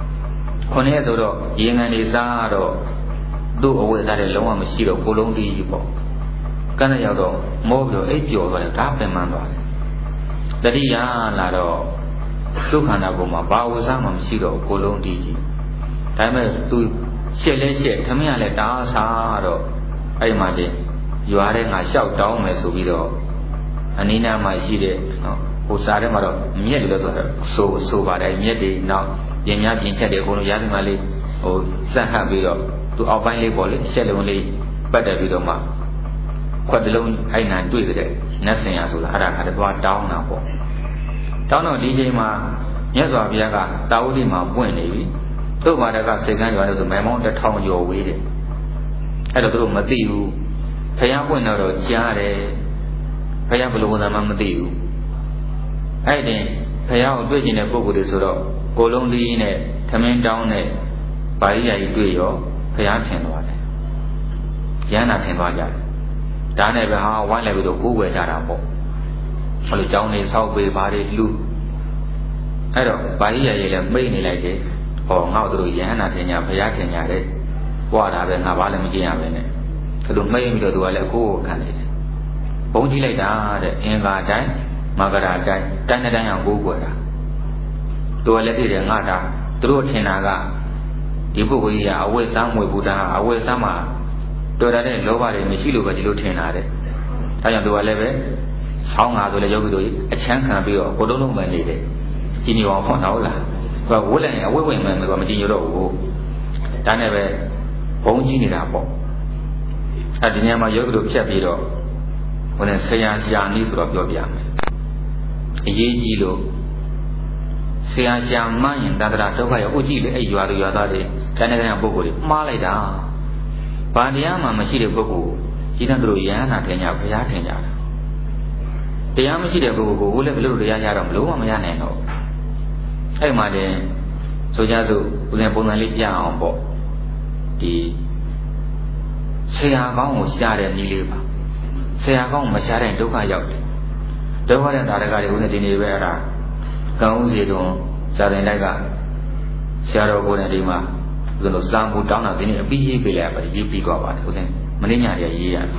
9ရက်ဆိုတော့ရေငံနေစားတော့သူ့အဝတ်စားတဲ့လုံးဝမရှိတော့ကိုလုံးတီးကြီးပေါ့ကန်းနဲ့ရောက်တော့မောပြီးတော့အိပ်ပျော်သွားတယ်ဒါပင်မှန်းသွားတယ်တတိယလာတော့ဒုက္ခန္တာဘုံမှာဘာဝစားမှမရှိတော့ကိုလုံးတီးကြီးဒါပေမဲ့သူရှက်လဲရှက်ခမရလဲတားစားတော့အဲ့မှာတည်းရွာတဲ့ငါလျှောက်တောင်းမယ်ဆိုပြီးတော့အနိနာမှာရှိတဲ့နော်ဟိုစားထဲမှာတော့မြက်လို့ဆိုပါတယ်မြက်တွေနောက်ပြင်များပြင်ချက်တွေအကုန်လုံးရပြီမှလေးဟိုစက်ဟပ်ပြီးတော့သူအောက်ပိုင်းလေးပေါ့လေရှက်လုံးလေးပတ်တက်ပြီးတော့မှခွက်တလုံးအဲ့နံတွေ့ကြတဲ့နတ်စင်ရဆိုတာအဲ့ဒါခါတော့တောင်းတာပေါ့တောင်းတော့ဒီချိန်မှာမြတ်စွာဘုရားကတာဝတိမှာပွင့်နေပြီတို့ဘာတကစေကန်းရွာလို့ဆိုမဲမောင်း1000ကျော်ဝေးတယ်အဲ့တော့သူတို့မသိဘူးဖယားပွင့်တော့ကြားတယ်ဖယားဘယ်လိုဝန်သာမှမသိဘူးအဲ့ဒီဖယားကိုတွေ့ကျင်တဲ့ပုဂ္ဂိုလ်တွေဆိုတော့ကိုလုံးလေးနဲ့ထမင်းတောင်းနဲ့ဗာရိယာကြီးတွေ့ရောဖယားထင်သွားတယ်ရဟန္တာထင်သွားကြတယ်ဒါနဲ့ပဲဟာဝိုင်းလိုက်ပြီးတော့ကိုးကွယ်ကြတာပေါ့ဘယ်လိုကြောင်းနေဆောက်ပေးဘာတွေလူအဲ့တော့ဗာရိယာကြီးလည်းမိတ်နေလိုက်တယ်ဟောငါ့တို့ရဟန္တာထင်ညာဖယားထင်ညာတယ်ကြွားတာပဲငါဘာလည်းမကြည့်ရပဲနဲ့သူတို့မိတ်ပြီးတော့သူကလည်းကိုယ်ကိုခံနေတယ်ဘုံကြည့်လိုက်တာတဲ့အင်္ဂါတိုင်းမဂရာတိုင်းတိုင်းတိုင်းအောင်ကိုးကွယ်တာသူကလည်းပြည့်တယ်ငါတာသူတို့ထင်တာကဒီပုဂ္ဂိုလ်ကြီးကအဝိဇ္ဇာမွေဘူးတာအဝိဇ္ဇာမှာတော်တဲ့လောဘတွေမရှိလို့ပဲဒီလိုထင်တာတဲ့ဒါကြောင့်သူကလည်းပဲဆောင်းငါဆိုလည်းယောဂီတို့အချမ်းခံပြီးတော့ဘုဒ္ဓလုံးပဲနေတယ်ကြည်နေအောင်ပေါ့နော်လားသူကဝိလည်းအဝိဝိမှန်ကမကြည်ညိုတော့ဘူးဒါနဲ့ပဲဘုံကြီးနေတာပေါ့အဲဒီညမှာယောဂီတို့ဖြတ်ပြီးတော့ဟိုနဲ့ဆရာရှာနည်းဆိုတော့ပြောပြမယ်အရေးကြီးလို့ဆရာရှာမှန်းရင်တန္တရာဒုက္ခရောက်ဥကြည့်လေအဲ့ရွာသူရွာသားတွေတိုင်းတိုင်းပုဂ္ဂိုလ်တွေမှားလိုက်တာဘာတရားမှမရှိတဲ့ပုဂ္ဂိုလ်ကြီးတန်းတို့ယဟနာထင်ကြဘုရားထင်ကြတာတရားမရှိတဲ့ပုဂ္ဂိုလ်ကိုလည်းဘယ်လိုတရားရတော့မလို့မှမရနိုင်တော့အဲ့မှာတင်ဆိုကြစို့ဦးဇင်းပုံစံလေးပြအောင်ပေါ့ဒီဆရာကောင်းကိုရှားတဲ့နည်းလေးပါဆရာကောင်းမရှားတဲ့ဒုက္ခရောက်တယ်ဒုက္ခတဲ့ဒါရကတွေဦးဇင်းဒီနေ့ပဲအဲ့ဒါကောင်းစီတုံဇာတင်တိုက်ကဆရာတော်ကိုယ်နဲ့ဒီမှာဦးဇင်းတို့စာမှုတောင်းတာဒီနေ့အပြီးရေးပေးလိုက်ပါရေးပြီးသွားပါတယ်ဦးဇင်းမင်းညာရရေးရတယ်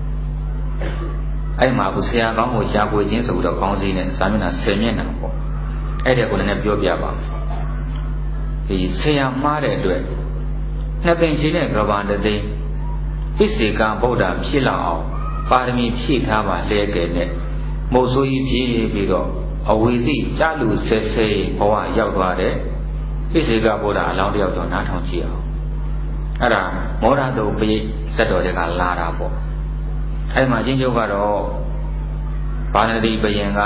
အဲ့မှာအခုဆရာကောင်းကိုရှားပွေခြင်းဆိုပြီးတော့ကောင်းစီနဲ့စာမျက်နှာ10မျက်နှာပေါ့အဲ့ဒီကိုလည်းပြောပြပါမယ်ဒီဆရာမှားတဲ့အတွက်နှစ်ပင်ရှင်တဲ့ကဘာတသိန်းဣစေကဗုဒ္ဓဖြစ်လောက်အောင်ပါရမီဖြည့်ထားပါလဲကဲနဲ့မုတ်ဆိုးကြီးဖြည့်ပြီးတော့အဝီစီကြလူဆဲဆဲဘဝရောက်သွားတဲ့ဣစေကဗုဒ္ဓအလောင်းတယောက်တော့နားထောင်ကြည့်အောင်အဲ့ဒါမောဒတုပိစက်တော်တွေကလာတာပေါ့အဲ့မှာအချင်းချုပ်ကတော့ဘာနတိဘယင်က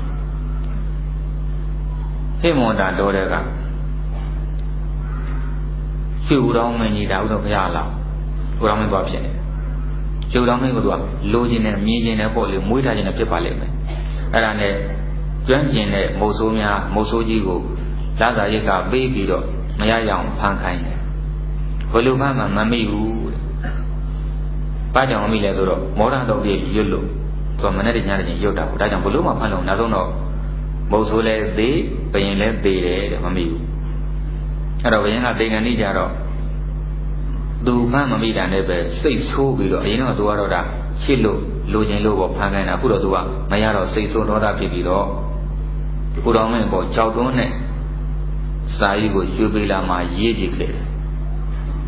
ဟိမွန်တာတော်တဲ့ကရွှေဦးတော်မင်းကြီးဒါဥတော်ဘုရားလာဦးတော်မင်းသွားဖြစ်နေရွှေဦးတော်မင်းကသူကလိုချင်တယ်မြင်ချင်တယ်ပေါ့လေမွေးထားချင်တယ်ဖြစ်ပါလိမ့်မယ်အဲ့ဒါနဲ့ကျွမ်းကျင်တဲ့မုတ်ဆိုးများမုတ်ဆိုးကြီးကိုလာသာရိတ်ကပေးပြီးတော့မရရအောင်ဖန်ခိုင်းတယ်ဘယ်လိုမှမမိဘူးတဲ့ဘာကြောင့်မမိလဲဆိုတော့မောဒတော်ကြီးရွတ်လို့သူကမနေ့ညနေချင်းရွတ်တာဒါကြောင့်ဘယ်လိုမှဖန်လို့နောက်ဆုံးတော့မုတ်ဆိုးလည်းသေးဘယင်လည်းသေးတယ်တဲ့မမိဘူးအဲ့တော့ဘယင်ကသင်္ကန်းကြီးကြတော့သူမှမမိတာနဲ့ပဲစိတ်ဆိုးပြီးတော့အရင်တော့သူကတော့ဒါရှစ်လို့လိုချင်လို့ပေါ့ဖန်ခိုင်းတာအခုတော့သူကမရတော့စိတ်ဆိုးဒေါသဖြစ်ပြီးတော့ကိုတော်မင်းကိုကြောက်တွန်းနဲ့စာကြီးကိုရွှေပေးလာမှရေးပြခဲ့တယ်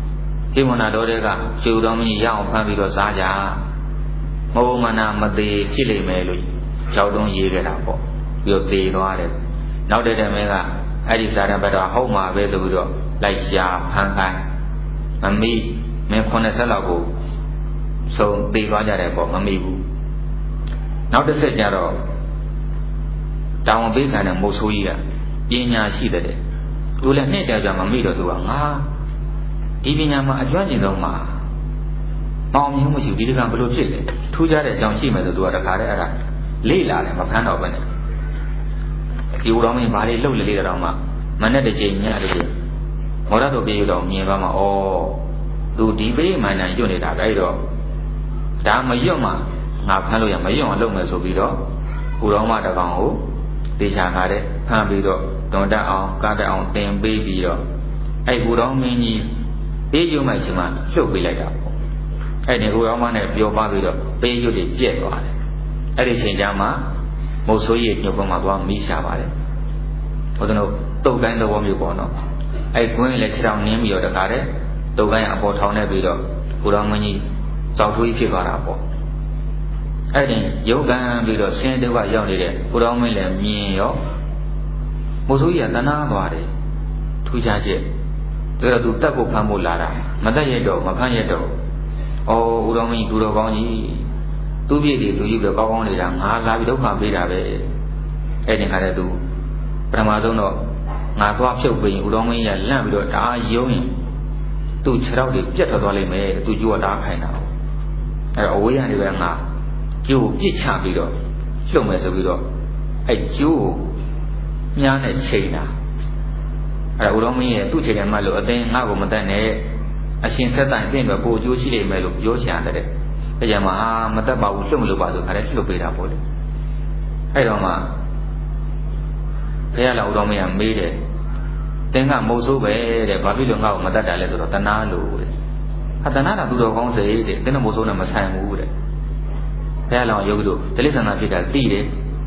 ဟိမနာတော်တွေကကျူတော်မင်းရအောင်ဖမ်းပြီးတော့စားကြမဟုတ်မနာမသေးဖြစ်လိမ့်မယ်လို့ကြောက်တုံးရေးခဲ့တာပေါ့ပြီးတော့သေသွားတယ်နောက်တဲ့မင်းကအဲ့ဒီဇာတဘက်တော့ဟုတ်မှာပဲဆိုပြီးတော့လိုက်ရှာဖမ်းခိုင်းမမိမင်း90လောက်ကိုစုံသေသွားကြတယ်ပေါ့မမိဘူးနောက်တစ်ဆက်ကျတော့တောင်ပေးခံတဲ့မုတ်ဆိုးကြီးကပညာရှိတဲ့သူလည်းနှစ်တည်းကြမမိတော့သူကငါဒီပညာမှာအကျွမ်းကျင်ဆုံးမှာမောင်မျိုးမရှိဒီတကံဘလို့ဖြစ်လဲထူးခြားတဲ့အကြောင်းရှိမယ်ဆိုသူကတခါတည်းအဲ့ဒါလေ့လာတယ်မဖမ်းတော့ဘဲနဲ့ဒီဦးတော်မင်းဘာတွေလှုပ်လေတော့မှမနဲ့တစ်ချိန်ညတစ်ချိန်မောရတို့ပြေတော့မြင်ပါမှာဩသူဒီပေးမှန်တယ်ညွတ်နေတာပဲအဲ့တော့ဒါမညွတ်မှငါဖမ်းလို့ရမညွတ်အောင်လုပ်မယ်ဆိုပြီးတော့ဦးတော်မတကောင်ကိုတေချာကားတဲ့ဖမ်းပြီးတော့တွန်တက်အောင်ကားတက်အောင်တင်ပေးပြီးတော့အဲ့ဦးတော်မင်းကြီးပေးယူမှချိန်မှလှုပ်ပေးလိုက်တာပေါ့အဲ့ဒီဦးတော်မနဲ့ပြောပါပြီးတော့ပေးယူတွေပြက်သွားတယ်အဲ့ဒီချိန်ကျမှမုတ်ဆိုးကြီးညုတ်ပေါ်မှာသွားမိရှာပါတယ်ဘုရားတို့တုတ်တိုင်းသဘောမျိုးပေါ့နော်အဲ့ကွင်းလည်းခြေထောက်နင်းပြီးတော့တကားတဲ့တုတ်တိုင်းအပေါ်ထောင်နေပြီးတော့ဦးတော်မင်းကြီးစောက်ထွေးဖြစ်သွားတာပေါ့အဲ့ဒီရုပ်ကံပြီးတော့ဆင်းတုတ်ကရောက်နေတဲ့ဦးတော်မင်းလည်းမြင်ရောမုတ်ဆိုးကြီးကတနာသွားတယ်ထူးခြားချက်ဒါတော့သူတက်ဖို့ဖမ်းဖို့လာတာမတက်ရတော့မဖမ်းရတော့ဩဦးတော်မင်းသူတော်ကောင်းကြီးသူပြည့်တွေသူယူပြီးကောင်းကောင်းနေတာငါလာပြီးဒုက္ခပေးတာပဲအဲ့ဒီခါတည်းသူပထမဆုံးတော့ငါသွားဖြုတ်ပြီးဦးတော်မင်းရလန့်ပြီးတော့ဒါယုံရင်သူ့ခြေထောက်တွေပြတ်ထွက်သွားလိမ့်မယ်သူကြိုးကတားခိုင်းတာအဲ့တော့အဝေးကနေပဲငါကျိုးပြစ်ချပြီးတော့လှုပ်မယ်ဆိုပြီးတော့အဲ့ကျိုးကိုမြားနဲ့ချိန်တာအဲ့ဒါဦးတော်မင်းရဲ့သူ့ချိန်ထဲမှလို့အသိငါ့ကိုမတတ်နဲ့အရှင်ဆက်တိုင်ပြင်တော့ကိုကျိုးရှိလိမ့်မယ်လို့ပြောချင်တယ်အဲ့ကြမှာမတတ်ပါဘူးလှုပ်မလို့ပါဆိုခါတဲ့လှုပ်ပေးတာပေါ့လေအဲ့တော့မှဘုရားလာဦးတော်မင်းကမေးတယ်တင်းကမုတ်ဆိုးပဲတဲ့ဘာဖြစ်လို့ငါ့ကိုမတတ်တာလဲဆိုတော့တနာလို့တဲ့ဟာတနာတာသူတော်ကောင်းစေတဲ့တင်းကမုတ်ဆိုးနဲ့မဆိုင်ဘူးတဲ့ဘုရားလောင်ယောဂီတို့ဒလိသနာဖြစ်တာသိတယ်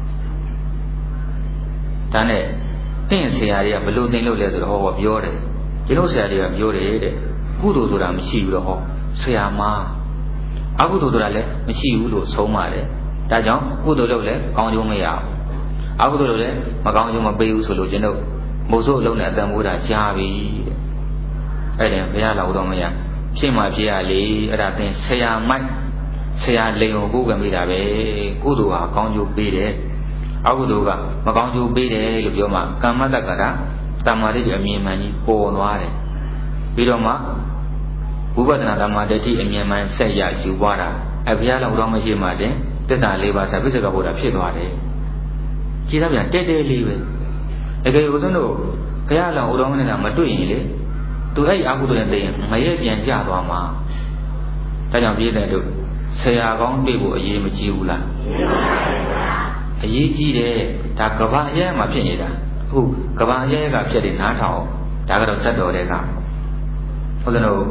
ဒါနဲ့တင့်ဆရာတွေကဘလို့သိလို့လဲဆိုတော့ဟောပြောတယ်ကျွန်တော်ဆရာတွေကပြောတယ်တဲ့ကုသိုလ်ဆိုတာမရှိဘူးတော့ဟောဆရာမအကုသိုလ်ဆိုတာလည်းမရှိဘူးလို့ဆုံးပါတယ်ဒါကြောင့်ကုသိုလ်လုပ်လည်းကောင်းကျိုးမရဘူးအကုသိုလ်လုပ်လည်းမကောင်းကျိုးမပေးဘူးဆိုလို့ကျွန်တော်မို့ဆိုးအလုံးနဲ့အတန်မိုးတာကြားပြီတဲ့အဲ့ဒါဘုရားတော်တော်မရဖြစ်မှဖြစ်ရလေအဲ့ဒါသင်ဆရာမိုက်ဆရာလိန်ကိုကိုးကံပေးတာပဲကုသိုလ်ဟာကောင်းကျိုးပေးတယ်အကုသိုလ်ကမကောင်းကျိုးပေးတယ်လို့ပြောမှကမ္မတက္ကရာတမ္မာတိအမြင်မှန်ကြီးပေါ်သွားတယ်ပြီးတော့မှဝိပဿနာဓမ္မတတိအမြင်မှန်ဆက်ရယူသွားတာဘုရားတော်တော်မရှိမှတင်သစ္စာ၄ပါးဆက်ပိစကဘုရားဖြစ်သွားတယ်ကြည်သားပြန်တဲတဲလေးပဲတကယ်ဦးဇင်းတို့ဘုရားလောင်ဦးတော်မင်းကမတွေ့ရင်လေသူအဲ့အာဟုတုနဲ့တည်ရင်ငရဲပြန်ကြသွားမှာဒါကြောင့်ပြည့်တဲ့တို့ဆရာကောင်းတွေ့ဖို့အရေးမကြီးဘူးလားအရေးကြီးတယ်ဒါကဘာရဲမှာဖြစ်နေတာအခုကဘာရဲကဖြစ်နေနားထောင်ဒါကတော့ဆက်တော်တဲ့ကဦးဇင်းတို့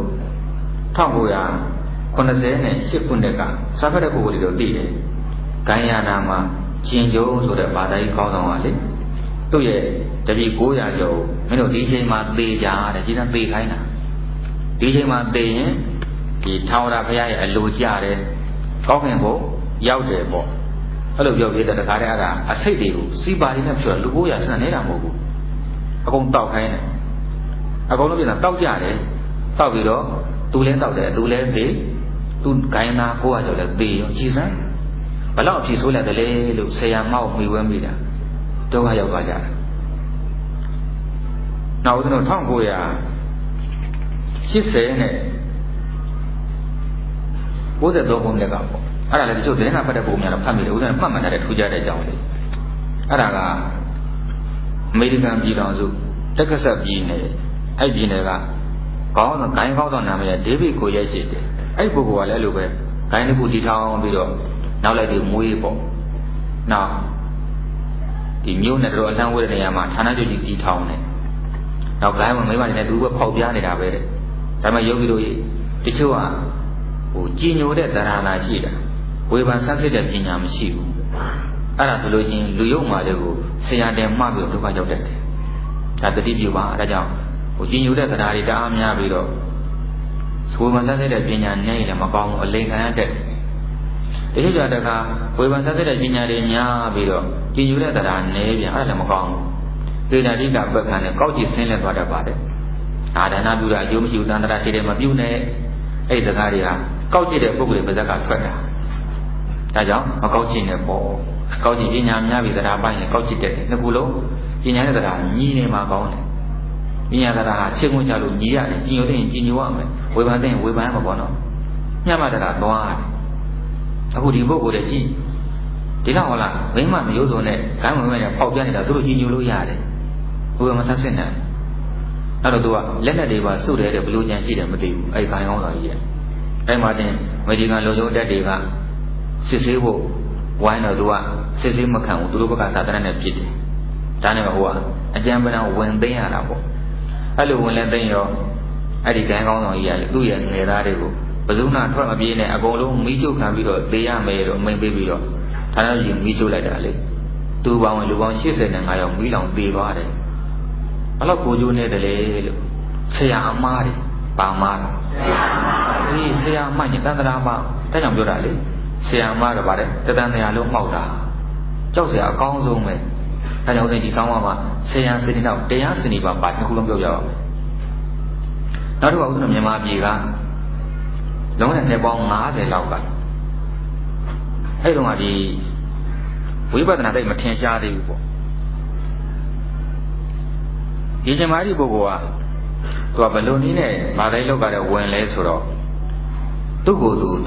1988ခုနှစ်ကစာဖတ်တဲ့ပုဂ္ဂိုလ်တွေတော့သိတယ်ဂိုင်းယာနာမှာကျင်ကျုံဆိုတဲ့ဘာသာရေးကောင်းဆောင်ကလေသူ့ရဲ့တပည့်900ကျော်မင်းတို့ဒီချိန်မှာသေကြတဲ့ကြီးတန်းသေခိုင်းတာဒီချိန်မှာသေရင်ဒီထာဝရဘုရားရဲ့အလိုကြတယ်ကောင်းကင်ကိုရောက်တယ်ပေါ့အဲ့လိုပြောပြတဲ့တခါတည်းအဲ့ဒါအစိတ်တွေကိုစီပါလေးနဲ့ပြောလူ900ဆန်နေတာမဟုတ်ဘူးအကုန်တောက်ခိုင်းတယ်အကုန်လုံးပြန်တောက်ကြတယ်တောက်ပြီးတော့သူလည်းတောက်တယ်သူလည်းသေသူဂိုင်းသား900ကျော်လည်းသေရောကြည်စမ်းဘလောက်အဖြစ်ဆိုးလိုက်တယ်လေလို့ဆရာမောက်မိဝဲမိတာဒုက္ခရောက်သွားကြတယ်နောက်ဦးဇင်းတို့1980နဲ့93ခုနှစ်ကပေါ့အဲ့ဒါလည်းတချို့သတင်းစာဖတ်တဲ့ပုံများတော့ဖတ်မိတယ်ဦးဇင်းမှတ်မှန်တဲ့ထူးခြားတဲ့အကြောင်းလေးအဲ့ဒါကအမေရိကန်ပြည်ထောင်စုတက္ကဆက်ပြည်နယ်အဲ့ပြည်နယ်ကခေါင်းဆောင်ဂိုင်းကောင်းဆောင်နာမည်ဒေးဗစ်ကိုရဲရှိတယ်အဲ့ပုဂ္ဂိုလ်ကလည်းအဲ့လိုပဲဂိုင်းတစ်ခုတည်ထောင်ပြီးတော့နောက်လိုက်ပြီးမွေးပေါ့နောက်ဒီမြို့နဲ့တော့အလံဝဲတဲ့နေရာမှာဌာနချုပ်ကြီးတည်ထောင်တယ်နောက်ဂိုင်းမှာမိမနေနဲ့သူကဖောက်ပြနေတာပဲတဲ့ဒါမှယောဂီတို့တချို့ကကြည်ညိုတဲ့တရားနာရှိတာဝေဖန်ဆန်းစစ်တဲ့ပညာမရှိဘူးအဲ့ဒါဆိုလို့ရှိရင်လူယုံမာလေးကိုဆရာတင်မှပြီးဒုက္ခရောက်တတ်တယ်ဒါတတိပြုပါဒါကြောင့်ကြည်ညိုတဲ့တရားတွေတအားများပြီးတော့ဝေဘာစားတဲ့ပညာနဲ့လည်းမကောင်းဘူးအလိမ်ခံရတဲ့တချို့ကြတဲ့ကဝေဘာစားတဲ့ပညာတွေများပြီးတော့ကြည်ညိုတဲ့တရားနည်းပြန်အဲ့ဒါလည်းမကောင်းဘူးသေနာတိကပက္ခနဲ့ကောက်ကြည့်ဆင်းလဲသွားတတ်ပါတယ်အာဒါနပြုတာအကျိုးမရှိဘူးတန်ត្រာရှိတယ်မပြုနဲ့အဲ့ဒီစကားတွေကကောက်ကြည့်တဲ့ပုဂ္ဂိုလ်ပါဇက်ကထွက်တာဒါကြောင့်မကောက်ကြည့်နဲ့ပေါ့ကောက်ကြည့်ပညာများပြီးတရားပိုင်းရင်ကောက်ကြည့်တဲ့နှစ်ခုလုံးပညာနဲ့တရားညီနေမှာကောင်းတယ်ပညာတရားဟာရှင်းဝင်ချလို့ညီရတယ်ညီလို့ရင်ညီညွတ်ရမယ်ဝေဘာသိရင်ဝေဘာမှာပေါ့နော်ညမှတရားသွားတယ်အခုဒီပုဂ္ဂိုလ်တွေကြည့်ဒီတော့ဟုတ်လားမိမမျိုးစုံနဲ့ဂိုင်းဝင်နဲ့ပေါက်ပြနေတာသူတို့ညီညွတ်လို့ရတယ်ဘုရားမဆက်စစ်နဲ့အဲ့တော့သူကလက်နဲ့တွေပါစုတယ်တဲ့ဘလို့ကြံရှိတယ်မသိဘူးအဲ့ခိုင်ကောင်းတော်ကြီးရဲ့အဲ့မှာတင်အမေရိကန်လူမျိုးတက်တွေကစစ်ဆေးဖို့ဝိုင်းတော့သူကစစ်ဆေးမခံဘူးသူတို့ဘက်ကစာတမ်းနဲ့ပြစ်တယ်ဒါနဲ့ဟိုကအကြံပန်းဝင်သိမ်းရတာပေါ့အဲ့လိုဝင်လဲသိမ်းရောအဲ့ဒီခိုင်ကောင်းတော်ကြီးကသူ့ရဲ့ငယ်သားတွေကိုဘယ်သူမှထွက်မပြေးနဲ့အကုန်လုံးမိချုပ်ခံပြီးတော့သေရမယ်လို့အမိန့်ပေးပြီးတော့ဌာနကြီးမိချုပ်လိုက်တာလေသူပေါင်းလူပေါင်း85ယောက်မိလောင်သေသွားတယ်ဘယ်လောက်ကိုကျိုးနေတယ်လေလို့ဆရာအမားတွေပါမားအေးဆရာအမားညတန်တရာမဒါကြောင့်ပြောတာလေဆရာအမားတော့ဗါတယ်တတန်တရားလုံးမှောက်တာကြောက်ဆရာအကောင်းဆုံးပဲဒါကြောင့်ဒီဆောင်းမှာဆရာစနေတော့တရားစနေပါပါတစ်ခုလုံးပြောပြအောင်နောက်တစ်ခုကမြန်မာပြည်ကလုံးဝနှစ်ပေါင်း90လောက်ကအဲ့တုန်းကဒီဝိပဿနာတိတ်မထင်ရှားသေးဘူးပေါ့ဒီဇမားဒီပုဂ္ဂိုလ်ကသူကဘယ်လိုနည်းနဲ့မာတိုင်းလောက်ကလည်းဝင်လဲဆိုတော့သူ့ကိုယ်သူက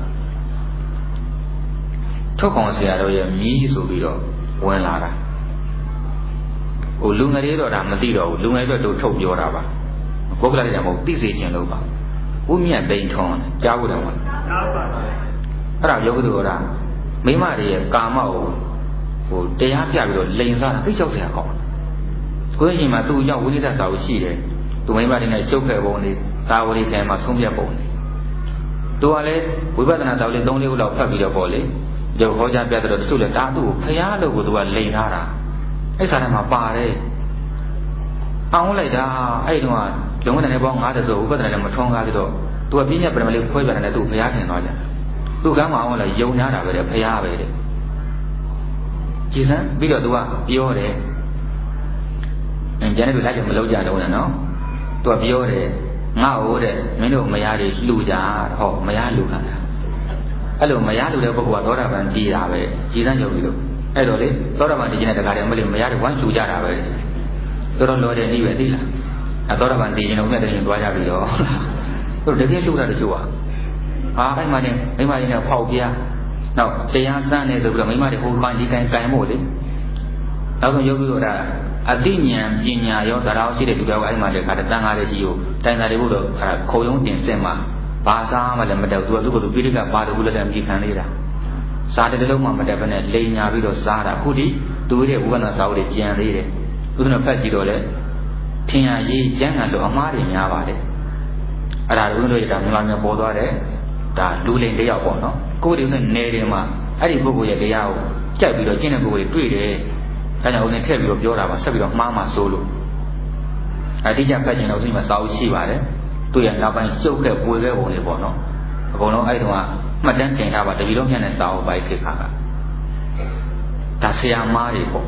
ထုတ်ကောင်ဆရာတော်ရဲ့မြည်ဆိုပြီးတော့ဝင်လာတာဟိုလူငယ်တွေတော့ဒါမသိတော့ဘူးလူငယ်တွေတော့ထုတ်ပြောတာပါပုဂ္ဂလတွေကမဟုတ်သိစေခြင်းလို့ပါဥမြတ်တိန်ထွန်ကြားဖို့တယ်မဟုတ်အဲ့ဒါယောဂီတို့ကမိမတွေရဲ့ကာမကိုဟိုတရားပြပြီးတော့လိန်စားတာသိကြောက်စရာကောင်းကိုယ်ရှင်မှာသူ့ရောက်ဝိနည်းစာကိုရှိတယ်သူမိမတွေနဲ့ရှုပ်ခဲ့ပုံတွေသာဝတိကံမှာဆုံးဖြတ်ပုံတွေသူကလည်းဝိပဿနာစာလေး3-4ခုလောက်ဖတ်ပြီးတော့ပေါ့လေဒီဟောကြားပြတဲ့တော့တချို့လည်းဒါသူ့ကိုဖျားလို့ကိုသူကလိန်ထားတာအဲ့စာထဲမှာပါတယ်အောင်လိုက်တာအဲ့တုန်းကလုံနေတဲ့ပေါင်း90ဆိုဥပဒနာလည်းမထွန်းကားကြတော့သူကပြည့်ညက်ပရမလေးခွဲပြတယ်သူ့ဖျားထင်သွားကြသူ့ကမ်းမအောင်လည်းယုံညာတာပဲတဲ့ဖျားပဲတဲ့ကြည်စမ်းပြီးတော့သူကပြောတယ်ကျန်တဲ့လူလိုက်လည်းမလုပ်ကြတော့ဘူးနော်သူကပြောတယ်ငါ့ဟိုတဲ့မင်းတို့မယားတွေလှူကြဟောမယားလှူခံတာအဲ့လိုမယားလှူတဲ့ပုဂ္ဂိုလ်ကသောတာပန်တည်တာပဲကြည်စမ်းရုပ်ပြီးလို့အဲ့တော့လေသောတာပန်တည်နေတဲ့တကားတွေမလို့မယားတွေဝမ်းလှူကြတာပဲတော်တော်လောတယ်နည်းပဲသိလားအသောတာပန်တည်ရင်တော့မြတ်တယ်ရင်သွားကြပြီတော့သူတကယ်လှူတာတချို့ကအဲ့မှာချင်းမိမကြီးနဲ့ဖောက်ပြနောက်တရားစမ်းနေဆိုပြီးတော့မိမတွေဟိုပိုင်းဒီတိုင်းတိုင်ဖို့လေနောက်ဆုံးယောဂီတို့ကအသိဉာဏ်ပညာရောတရားရှိတဲ့လူတော်ကအဲ့မှာလေခါတန်ကားလေးကြီးကိုတိုင်တာတွေဖို့တော့ခုံရုံးတင်စင်မှာဘာစားမှလည်းမတက်သူကသူ့ပိဋကဘာတကူလည်းမကြည့်ခံသေးတာစားတဲ့လုံးမှမတက်ဘဲနဲ့လိန်ညာပြီးတော့စားတာအခုဒီသူရဲ့ဘုရားနာစာအုပ်တွေကျန်သေးတယ်သူတို့ဖတ်ကြည့်တော့လေထင်ရရေးကျမ်းဂန်လိုအမှားတွေများပါတယ်အဲ့ဒါတို့တို့ရတာမြန်မာမျိုးပေါ်သွားတယ်ဒါလူလိန်တယောက်ပေါ့နော်ကိုယ်တွေနဲ့နေတယ်မှာအဲ့ဒီပုဂ္ဂိုလ်ရဲ့တရားကိုကြိုက်ပြီးတော့ကျင့်တဲ့ပုဂ္ဂိုလ်တွေတွေ့တယ်ဒါကြောင့်ဦးနဲ့ထည့်ပြီးတော့ပြောတာပါဆက်ပြီးတော့မှားမှဆိုလို့အတိအကျဖတ်ချင်တော့ဒီမှာစာအုပ်ရှိပါတယ်သူ့ရဲ့နောက်ပိုင်းရှုပ်ခဲ့ပွေခဲ့ပုံတွေပေါ့နော်အကုန်လုံးအဲ့တုန်းကမှတ်တမ်းတင်ထားပါတပီလုံးညနဲ့စာအုပ်ပိုင်းဖြစ်ခါကဒါဆရာမားတွေပေါ့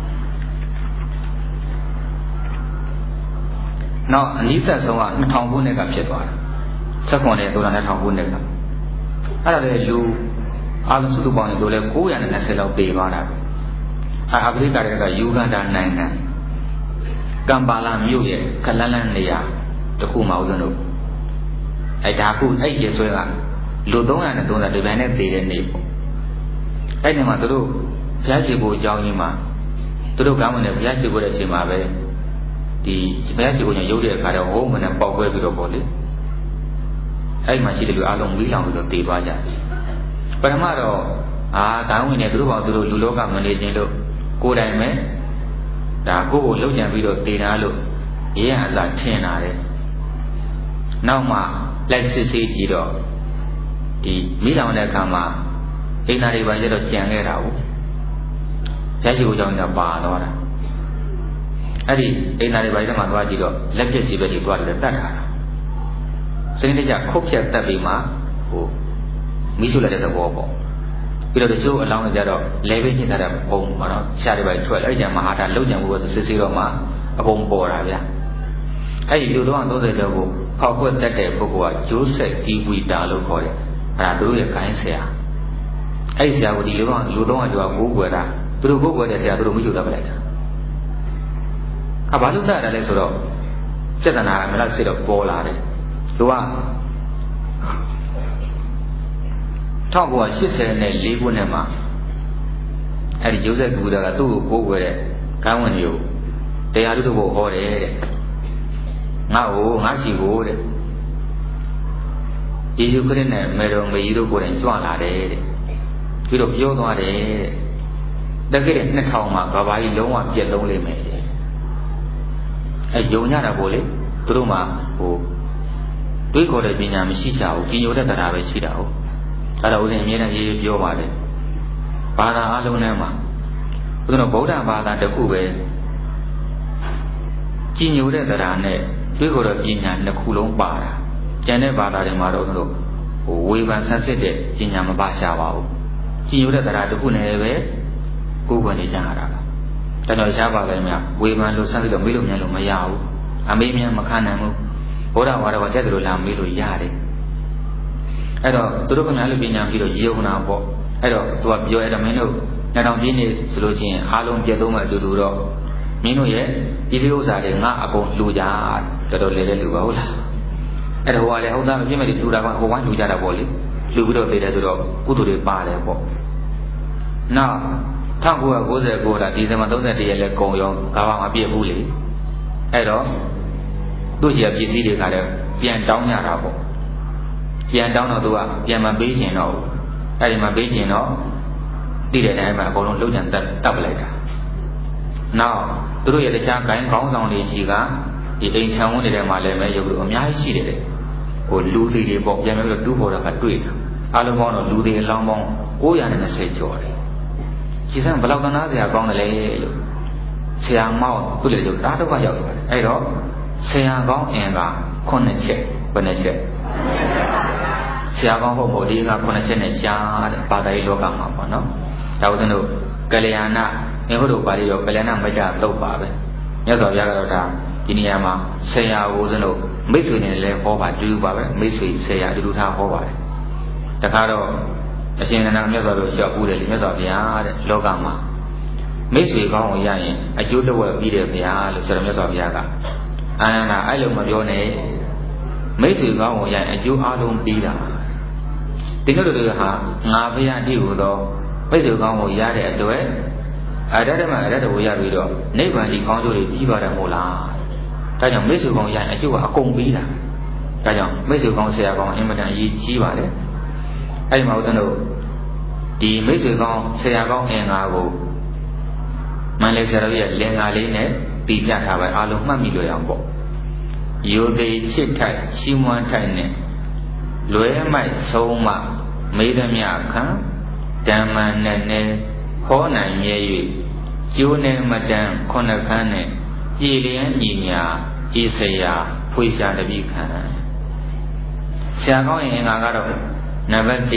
နောက်အနည်းဆက်ဆုံးက2000ခုနှစ်ကဖြစ်သွားတာ19နဲ့2000ခုနှစ်ကအဲ့ဒါလေလူအားလုံးစုစုပေါင်းရင်တို့လဲ920လောက်တည်သွားတာအာဖရိကတွေကယူဂန္ဒာနိုင်ငံကမ်ပါလာမြို့ရဲ့ခလန်းလန်းနေရာတခုမှဦးဇင်းတို့အဲ့ဒါခုအဲ့ရဆွဲကလူ330ဒီပိုင်းနဲ့တည်တဲ့နေပေါ့အဲ့ဒီမှာတို့ဘုရားရှိခိုးအကြောင်းရင်းမှာတို့ကောင်းဝင်တဲ့ဘုရားရှိခိုးတဲ့အချိန်မှာပဲဒီဘုရားရှိခိုးညရုပ်တဲ့အခါတော့ဟိုးမနဲ့ပေါက်ပွဲပြီးတော့ပေါ့လေအဲ့မှာရှိတဲ့လူအလုံးမီးလောင်ပြီးတော့တည်သွားကြတယ်ပထမတော့ကောင်းဝင်တဲ့တို့ဘောင်တို့လူလောကမနေခြင်းလို့ကိုယ်တိုင်ပဲဒါကိုယ့်ကိုလှုပ်ကြံပြီးတော့တည်တာလို့ရေးရအစားထင်လာတယ်နောက်မှလိုက်စစ်ဆေးကြည့်တော့ဒီမိလောင်တဲ့အခါမှာအိမ်သားတွေပါရတော့ကြံခဲ့တာဟုတ်ရရှိဖို့ကြောင့်လည်းပါတော့တာအဲ့ဒီအိမ်သားတွေပါရတော့မှသွားကြည့်တော့လက်ပြစ်စီပဲကြီးသွားတယ်တတ်တာစနေကြခုတ်ဖြတ်တက်ပြီးမှဟိုမိရှုလိုက်တဲ့သဘောပေါ့ပြီးတော့တချို့အလောင်းတွေကြတော့လဲပေးညှစ်ထားတဲ့ပုံပေါ့နော်ရှားတွေပဲထွက်အဲ့ကြမှာဟာတာလုံညံမှုပဲစစ်စစ်တော့မှအပုံပေါ်တာဗျအဲ့ဒီလူတော်30ကျော်ကိုဖောက်ခွက်တက်တဲ့ပုဂ္ဂိုလ်ကဂျိုးဆက်ဒီဝီတာလို့ခေါ်တယ်အဲ့ဒါသူတို့ရဲ့ခိုင်းဆရာအဲ့ဒီဆရာကဒီလူတော်ကျော်ကကိုးကွယ်တာသူတို့ကိုးကွယ်တဲ့ဆရာသူတို့မိရှုတတ်ပလိုက်တာဘာလို့တတ်တယ်လဲဆိုတော့ပြဿနာကမလားစစ်တော့ပေါ်လာတယ်သူက1984ခုနှစ်မှာအဲ့ဒီဂျိုးဆက်ကူတာကသူ့ကိုကိုးကွယ်တဲ့ကောင်းဝင်တွေကိုတရားထုဖို့ဟောတယ်တဲ့ငါရှိကိုတဲ့ယေရှုခရစ်နဲ့မေတော်မေကြီးတို့ကိုယ်တိုင်ကြွလာတယ်တဲ့ပြီးတော့ပြောသွားတယ်တဲ့တကယ်2000မှာဘာဘာကြီးလုံးဝပြက်လုံးလိမ့်မယ်တဲ့အဲယုံညတာပေါ့လေသူတို့မှဟိုတွေးခေါ်တဲ့ပညာမရှိကြဘူးကြီးညိုတဲ့တရားပဲရှိတာဟုတ်အဲ့ဒါဦးဇင်းအမြဲတမ်းရေးပြောပါတယ်ဘာသာအလုံးထဲမှာဘုရားဗုဒ္ဓဘာသာတစ်ခုပဲကြီးညိုတဲ့တရားနဲ့တွေးခေါ်တဲ့ပညာနှစ်ခုလုံးပါတာကျန်တဲ့ဘာသာတွေမှာတော့သူတို့ဟိုဝေဖန်ဆန်းစစ်တဲ့ပညာမပါရှာပါဘူးကြီးညိုတဲ့တရားတစ်ခုနဲ့ပဲကိုယ်ကွယ်နေကြတာပါဒါကြောင့်ရှားပါပဲများဝေဖန်လို့ဆန်းစစ်လို့မေးလို့မြန်လို့မရဘူးအမေးမြန်မခံနိုင်ဘူးဘုရားဝါဒကတက်တယ်လို့လာမေးလို့ရတယ်အဲ့တော့သူတို့ကများလို့ပညာပြီးတော့ရေုံနာပေါ့အဲ့တော့သူကပြောအဲ့တော့မင်းတို့2000ပြည့်နေ့ဆိုလို့ချင်းအားလုံးပြတ်သုံးမှအတူတူတော့မင်းတို့ရဲ့ဒီဥစ္စာတွေငါအကုန်လှူကြတော်တော်လေးလေးလှူပါဟုတ်လားအဲ့တော့ဟိုကလည်းဟုတ်သားမပြည့်မဲ့လှူတာကဟိုဝိုင်းလှူကြတာပေါ့လေလှူပြီးတော့ပေးတယ်ဆိုတော့ကုသိုလ်တွေပါတယ်ပေါ့နောက်1999လားဒီဇင်ဘာ31ရက်လဲကုံရောကဘာမှပြည့်ဘူးလေအဲ့တော့သူ့ရှိရပစ္စည်းတွေကလည်းပြန်တောင်းကြတာပေါ့ပြန်တောင်းတော့သူကပြန်မပေးချင်တော့ဘူးအဲ့ဒီမှာပေးချင်တော့တည်တဲ့တိုင်းမှာအကုန်လုံးလုံးချန်တက်ပလိုက်တာနောက်သူတို့ရဲ့တခြားဂိုင်းခေါင်းဆောင်တွေရှိကဒီအိမ်ဆံဝန်းတွေထဲမှာလည်းပဲရုပ်လို့အများကြီးရှိတယ်တဲ့ဟိုလူတွေပေါ့ပြန်ပြီးတော့တူးပေါ်တာကတွေ့တယ်အားလုံးပေါင်းတော့လူတွေအလောင်းပေါင်း920ကျော်တယ်ဒီစံဘယ်လောက်တနာစရာကောင်းတယ်လဲလို့ဆရာမောက်သူ့လေတို့တားတော့ရောက်သွားတယ်အဲ့တော့ဆရာကောင်းအင်က9ချက်ဘယ်နှချက်ဆရာကောင်းဟုတ်ဒီက9ချက်နဲ့ရှားတဲ့ဘာသာရေးလောကမှာပေါ့နော်ဒါဥစဉ်တို့ကလျာဏအင်္ဂုတ္တပါဠိရောကလျာဏမတ္တသုတ်ပါပဲမြတ်စွာဘုရားကတော့ဒါဒီနေရာမှာဆရာဥစဉ်တို့မိတ်ဆွေနဲ့လည်းဟောပါတူပါပဲမိတ်ဆွေဆရာအတူတူထားဟောပါတယ်တခါတော့အရှင်နန္ဒမြတ်စွာဘုရားလျှောက်ဦးတယ်လေမြတ်စွာဘုရားတဲ့လောကမှာမိတ်ဆွေကောင်းကိုရရင်အကျိုးတစ်ဝက်ပြီးတယ်ဗျာလို့ဆိုတော့မြတ်စွာဘုရားကအာနန္ဒအဲ့လိုမပြောနဲ့မိတ်ဆွေကောင်းကိုရရင်အကျိုးအလုံးပြီးတာဒီလိုတွေဟာငါဘုရားတည်ဟူသောမိတ်ဆွေကောင်းကိုရတဲ့အတွက်အရတ္တမအရတ္တကိုရပြီးတော့နိဗ္ဗာန်ကြီးကောင်းကျိုးတွေပြီးပါတယ်မို့လားဒါကြောင့်မိတ်ဆွေကောင်းရရင်အကျိုးကအကုန်ပြီးတာဒါကြောင့်မိတ်ဆွေကောင်းဆရာကောင်းအင်မတန်အရေးကြီးပါတယ်အဲ့ဒီမှာဦးဇင်းတို့ဒီမိတ်ဆွေကောင်းဆရာကောင်းအင်္ဂါကိုမန္တလေးဆရာတော်ရဲ့လင်္ကာလေးနဲ့ပြီးပြထားပါအားလုံးမှတ်မိလို့ရအောင်ပေါ့ယောသေးချစ်ထိုက်ရှီးမွမ်းထိုက်နဲ့လွဲမိုက်ဆုံးမမေးသမျှခံဓမ္မနဲ့နဲ့ခေါ်နိုင်မြဲ၍ကျိုးနဲ့မတန်ခုနှစ်ခန်းနဲ့ပြည်လျံညီညာဤစရာဖွေရှာတပိခံဆရာကောင်းရဲ့အင်္ဂါကတော့နံပါတ်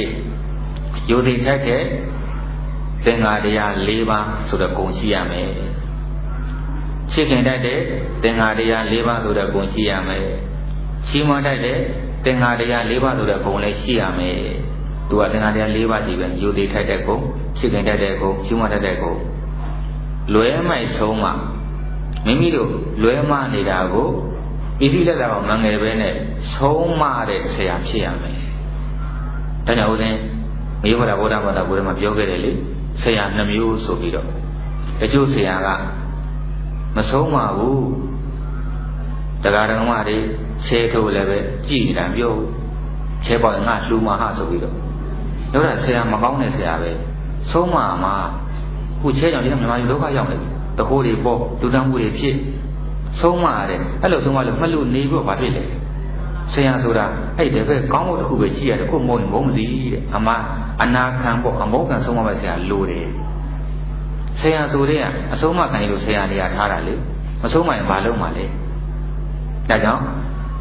1ယောသေးထိုက်တဲ့သင်္ဃာတရား၄ပါးဆိုတဲ့ဂုဏ်ရှိရမယ်ချစ်ခင်တတ်တဲ့သင်္ဃာတရား၄ပါးဆိုတဲ့ဂုဏ်ရှိရမယ်ချီးမွမ်းတတ်တဲ့သင်္ဃာတရား၄ပါးဆိုတဲ့ဂုဏ်လည်းရှိရမယ်သူကသင်္ဃာတရား၄ပါးကြီးပဲယောသေးထိုက်တဲ့ဂုဏ်ချစ်ခင်တတ်တဲ့ဂုဏ်ချီးမွမ်းတတ်တဲ့ဂုဏ်လွဲမိုက်ဆုံးမှမိမိတို့လွဲမနေတာကိုပစ္စည်းလက်သာအောင်မငယ်ပဲနဲ့ဆုံးမတဲ့ဆရာဖြစ်ရမယ်ဒါကြောင့်ဦးဇင်းမေယဝရဗုဒ္ဓဘာသာကိုယ်ထဲမှာပြောခဲ့တယ်လေဆရာ2မျိုးဆိုပြီးတော့အကျိုးဆရာကမဆုံးပါဘူးတရားတော်မတွေရှဲထုတ်လည်းပဲကြည်နေတာပြောရှဲပေါ့ငါလှူမှာဟာဆိုပြီးတော့ပြောတာဆရာမကောင်းတဲ့ဆရာပဲဆုံးမမှာခုရှဲကြောင့်ဒီမြန်မာပြည်ဒုက္ခရောက်နေပြီတခိုးတွေပေါ့လူတန်းမှုတွေဖြစ်ဆုံးမရတယ်အဲ့လိုဆုံးမလို့မှတ်လို့နေပြီးတော့ဘာဖြစ်လဲဆရာဆိုတာအဲ့ဒီပဲကောင်းဖို့တစ်ခုပဲရှိရတယ်ကိုမုံရင်မုံမစီတဲ့အမအနာခံပေါ့အမောခံဆုံးမပဲဆရာလိုတယ်ဆရာဆိုတဲ့အဆုံးမခံရလို့ဆရာနေရာထားတာလေမဆုံးမရင်ဘာလုပ်မှာလဲဒါကြောင့်ဟို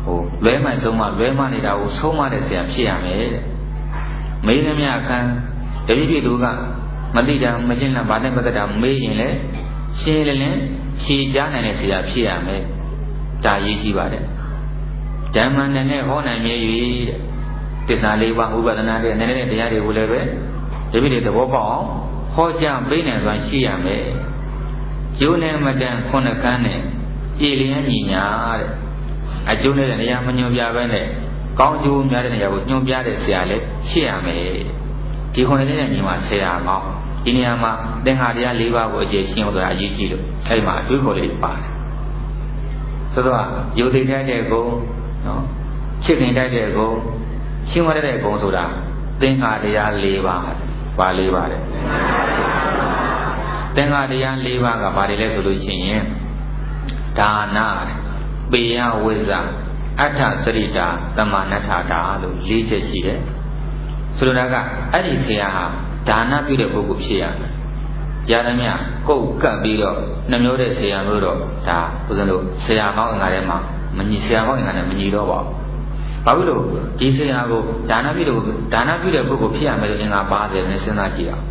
လွဲမှန်ဆုံးမှလွဲမှနေတာကိုဆုံးမတဲ့ဆရာဖြစ်ရမယ်တဲ့မေးသမျှခံတပည့်ပြည်သူကမသိတာမရှင်းတာဘာနဲ့ပတ်သက်တာမေးရင်လည်းရှင်းလင်းလင်းဖြေကြားနိုင်တဲ့ဆရာဖြစ်ရမယ်ဒါရေးရှိပါတယ်ဓမ္မနဲ့ဟောနိုင်မြဲ၍တဲ့သစ္စာလေးပါးဥပဒနာတဲ့နည်းနည်းတရားတွေကိုလည်းပဲတပည့်တွေသဘောပေါက်အောင်ဟောကြားပေးနိုင်စွာရှိရမယ်ကျိုးနဲ့မတန်ခုနှစ်ခန်းနဲ့ပြည်လျက်ညီညာတဲ့အကျိုးနဲ့နေရာမညွန်ပြပဲနဲ့ကောင်းကျိုးများတဲ့နေရာကိုညွန်ပြတဲ့ဆရာလည်းရှိရမယ်ဒီခုနှစ်နဲ့ညီမှာဆရာကောင်းဒီနေရာမှာသင်္ခါတရား၄ပါးကိုအခြေရှင်းသွားအရေးကြီးလို့အဲ့မှာအတွေးခေါ်လေးပါတယ်ဆိုတော့ယုတ်သိတိုက်တဲ့ကုံနော်ချစ်ခင်တိုက်တဲ့ကုံရှင်းရတဲ့ကုံဆိုတာသင်္ခါတရား၄ပါးပါ၄ပါးတဲ့သင်္ခါတရား၄ပါးကဘာတွေလဲဆိုလို့ရှိရင်ဒါနပေယဝိဇ္ဇအဋ္ဌစရိတာတမနထတာလို့၄ချက်ရှိတယ်ဆိုလိုတာကအဲ့ဒီဆရာဟာဒါနပြုတဲ့ပုဂ္ဂိုလ်ဖြစ်ရမယ်။ရသမျှကုတ်ကပ်ပြီးတော့နှမျိုးတဲ့ဆရာမျိုးတော့ဒါဦးဇင်းတို့ဆရာကောင်းအင်္ဂါထဲမှာမညီဆရာကောင်းအင်္ဂါနဲ့မညီတော့ပါဘူး။ဘာဖြစ်လို့ဒီဆရာကိုဒါနပြုတဲ့ပုဂ္ဂိုလ်ဖြစ်ရမယ်လို့အင်္ဂါပါတယ်နဲ့စဉ်းစားကြည့်အောင်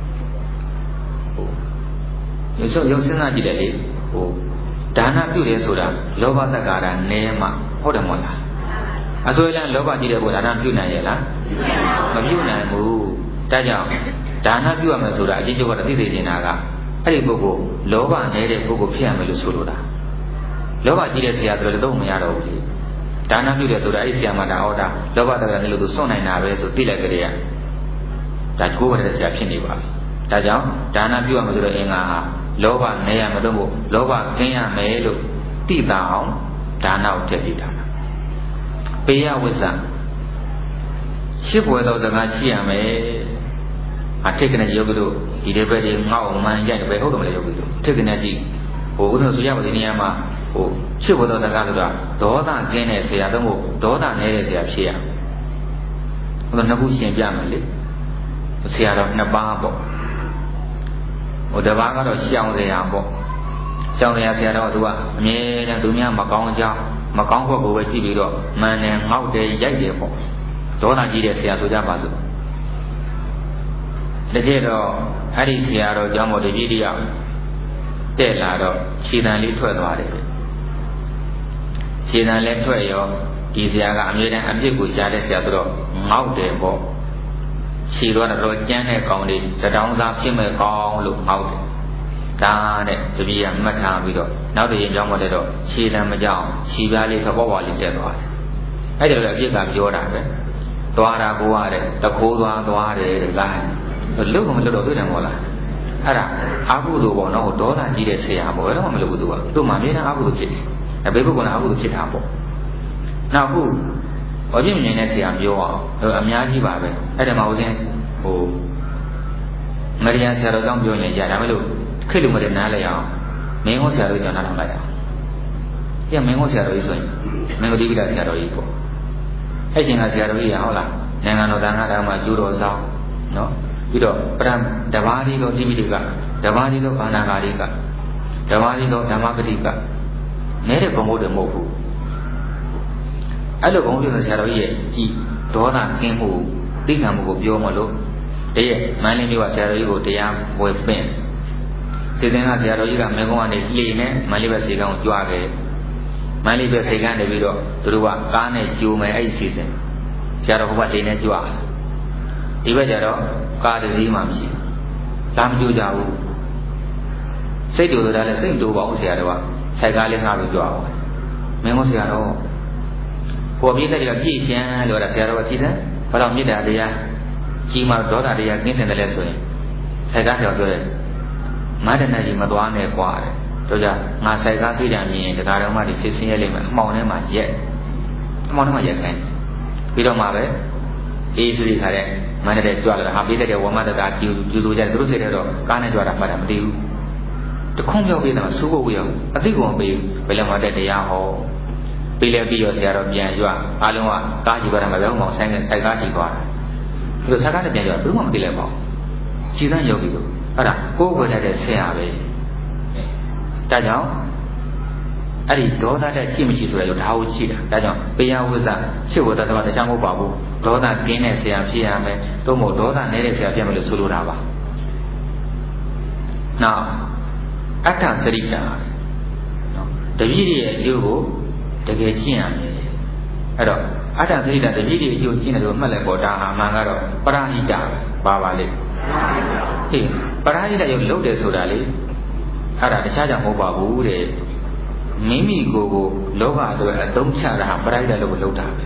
။ရုပ်စဉ်းစားကြည့်တယ်လေဒါနပြုတယ်ဆိုတာလောဘတက္ကာရနဲမှဟုတ်တယ်မဟုတ်လား။အဆိုရင်လောဘကြည့်တဲ့ဘုရားဒါနပြုနိုင်ရဲ့လား။မပြုနိုင်ဘူး။ဒါကြောင့်ဒါနပြုရမယ်ဆိုတာအကျဉ်းချုပ်ကတော့သိသိနေတာကအဲ့ဒီပုဂ္ဂိုလ်လောဘနေတဲ့ပုဂ္ဂိုလ်ဖြစ်ရမယ်လို့ဆိုလိုတာလောဘကြီးတဲ့ဆရာတို့လည်းတော့မရတော့ဘူးလေဒါနပြုတယ်ဆိုတာအဲ့ဒီဆရာမတာအော်ဒါလောဘတက္ကရာနဲ့လို့သူစွန့်နိုင်တာပဲဆိုသိလိုက်ကြတဲ့ဒါကိုယ်ရတဲ့ဆရာဖြစ်နေပါပြီဒါကြောင့်ဒါနပြုရမယ်ဆိုတော့အင်္ဂါဟာလောဘနေရမလို့မို့လောဘကင်းရမယ်လို့သိတာအောင်ဒါနကိုထည့်ပေးတာပေယဝိဇ္ဇရှစ်ဘွယ်သောစကားရှိရမယ်အထက်ကနေယောဂီတို့ဒီတဲ့ဘက်တွေငေါ့မှန်ရိုက်ပဲဟုတ်တယ်မလားယောဂီတို့ထက်ကနေကြည့်ဥစ္စာဆိုရပါဒီနေရာမှာရှစ်ဘွယ်သောစကားဆိုတာဒေါသကင်းတဲ့ဆရာတို့မို့ဒေါသနေတဲ့ဆရာဖြစ်ရနှစ်ခုရှင်ပြမယ်လေဆရာတော်နှစ်ပါးပေါ့တပါးကတော့ရှောင်ဆရာပေါ့ရှောင်ဆရာဆရာတော်ကသူကအမြဲတမ်းသူများမကောင်းကြောင်းမကောင်းဘက်ကိုပဲကြည့်ပြီးတော့မှန်တယ်ငေါ့တယ်ရိုက်တယ်ပေါ့ဒေါသကြီးတဲ့ဆရာဆိုကြပါစို့တကယ်တော့အဲ့ဒီဆရာတော်ကျောင်းပေါ်တပည့်တယောက်တက်လာတော့ခြေတံလေးထွက်သွားတယ်ခြေတံလည်းထွက်ရောဒီဆရာကအမြဲတမ်းအပြစ်ကိုရှားတဲ့ဆရာဆိုတော့ငေါ့တယ်ပေါ့ခြေတော့တော့ကျန်းတဲ့ကောင်လေးတထောင်စားဖြစ်မဲ့ကောင်လို့ငေါ့တယ်ဒါတဲ့တပည့်ကမှတ်ထားပြီးတော့နောက်တရင်ကျောင်းပေါ်တက်တော့ခြေတံမကြောက်ခြေပြားလေးတော့ပေါ်လေးတက်သွားတယ်အဲ့ဒါလည်းအပြစ်ကပြောတာပဲသွားတာကိုရတဲ့တခိုးသွားတယ်တဲ့လားလုတ်မလုတ်တော့တွေ့တယ်မဟုတ်လားအဲ့ဒါအာဟုသူပေါ့နော်ဒေါသကြီးတဲ့ဆရာပေါ့ဘယ်တော့မှမလုတ်ဘူးသူမှအမြဲတမ်းအာဟုသူဖြစ်တယ်အဘေပုဂ္ဂိုလ်ကအာဟုသူဖြစ်တာပေါ့နောက်ခုဘာဖြစ်မြင်တဲ့ဆရာပြောအောင်အများကြီးပါပဲအဲ့ဒါမှဦးဇင်းမရိယာဆရာတော်ကြောင့်ပြောရင်ကြာဒါမဲ့လို့ခိတ်လို့မတဲ့နားလဲအောင်မင်းဟောဆရာတော်ကြောင့်နားထောင်လိုက်အောင်ပြမင်းဟောဆရာတော်ကြီးဆိုရင်မင်းတို့ဒီကိစ္စဆရာတော်ကြီးပေါ့အဲ့ရှင်ကဆရာတော်ကြီးရဟုတ်လားနိုင်ငံတော်သံဃာတော်မှာကျူတော်ဆောင်နော်ပြီးတော့ပရံတဘာတိတော်တိပိဋကတဘာတိတော်ဘာနာဂါရိကတဘာတိတော်ဓမ္မဂတိကနဲတဲ့ဘုံဘုဒ္ဓမဟုတ်ဘူးအဲ့လိုဘုံဘုဒ္ဓဆရာတော်ကြီးရဲ့ဒီဒေါသကင်းမှုသိခံမှုကိုပြောမလို့တည်းရဲ့မန္တလေးမြို့ကဆရာတော်ကြီးကိုတရားဝယ်ပင့်စေတနာဆရာတော်ကြီးကမေကုန်းကနေလှေနဲ့မန္တလေးဘက်စေကန်းကိုကြွားခဲ့မန္တလေးဘက်စေကန်းနေပြီးတော့သူတို့ကကားနဲ့ကြိုမယ်အဲ့ဒီစီစဉ်ဆရာတော်ကလှေနဲ့ကြွားဒီဘက်ကျတော့ကားတစ်စီးမှမရှိဒါမကြိုးကြဘူးစိတ်တူတာလည်းစိတ်တူပါဦးဆရာတော်ကဆိုင်ကားလေးငှားပြီးကြွားအောင်မင်းကဆရာတော်ကိုပြည့်တဲ့ကပြည့်ရှင်းလို့ဆရာတော်ကကြည်တယ်ဘာလို့မြစ်တာတရားကြီးမှဒေါသတရားကင်းစင်တယ်လဲဆိုရင်ဆိုင်ကားဆရာပြောတယ်မတနာကြီးမသွားနဲ့ကွာတဲ့တို့ကြငါဆိုင်ကားစိတ်ဓာတ်မြင်တရားတော်မှဒီစစ်စင်းရဲလိမ့်မယ်အမှောင်ထဲမှာရက်ခိုင်းပြီးတော့မှပဲအေးဆိုရခါတဲ့မန္တလေးကြွလာတာဟာပေးတဲ့ဝမတတာကျူဆိုကြတယ်သူတို့စိတ်ထဲတော့ကားနဲ့ကြွတာမှတ်တာမသိဘူးတခုံးပြောပေးတယ်မှာစိုးဖို့ဝေအောင်အသိကောင်ပေးဘယ်လည်းမတဲ့တရားဟောပေးလဲပြီးရောဆရာတော်ပြန်ကြွအားလုံးကကားကြည့်ပါရမှာပဲအောင်ဆိုင်ကားကြည့်သွားတာသူတို့ဆိုင်ကားနဲ့ပြန်ကြွဘယ်မှမသိလဲပေါ့ကြည်သန်းယောဂီတို့အဲ့ဒါကိုယ်ဝင်တဲ့ဆရာပဲဒါကြောင့်အဲ့ဒီဒေါသတဲ့ရှိမရှိဆိုရတော့ဒါကိုရှိတာဒါကြောင့်ပယဝိဇ္ဇရှိဖို့တော့တခြားမဟုတ်ပါဘူးဒေါသကင်းတဲ့ဆရာဖြစ်ရမယ်သို့မဟုတ်ဒေါသနည်းတဲ့ဆရာဖြစ်မယ်လို့ဆိုလိုတာပါနောက်အတ္တစရိတာတပည့်တွေရဲ့အကျိုးကိုတကယ်ကျင့်ရမယ်အဲ့တော့အတ္တစရိတာတပည့်တွေအကျိုးကျင့်တယ်လို့မှတ်လိုက်ပေါ်ဒါဟာမှန်ကတော့ပရဟိတပါပါလေဟေးပရဟိတရုပ်လုပ်တယ်ဆိုတာလေအဲ့ဒါတခြားကြောင့်မဟုတ်ပါဘူးတဲ့မိမိကိုယ်ကိုလောဘအတွက်အသုံးချတာဟာပရဟိတလို့လုပ်တာပဲ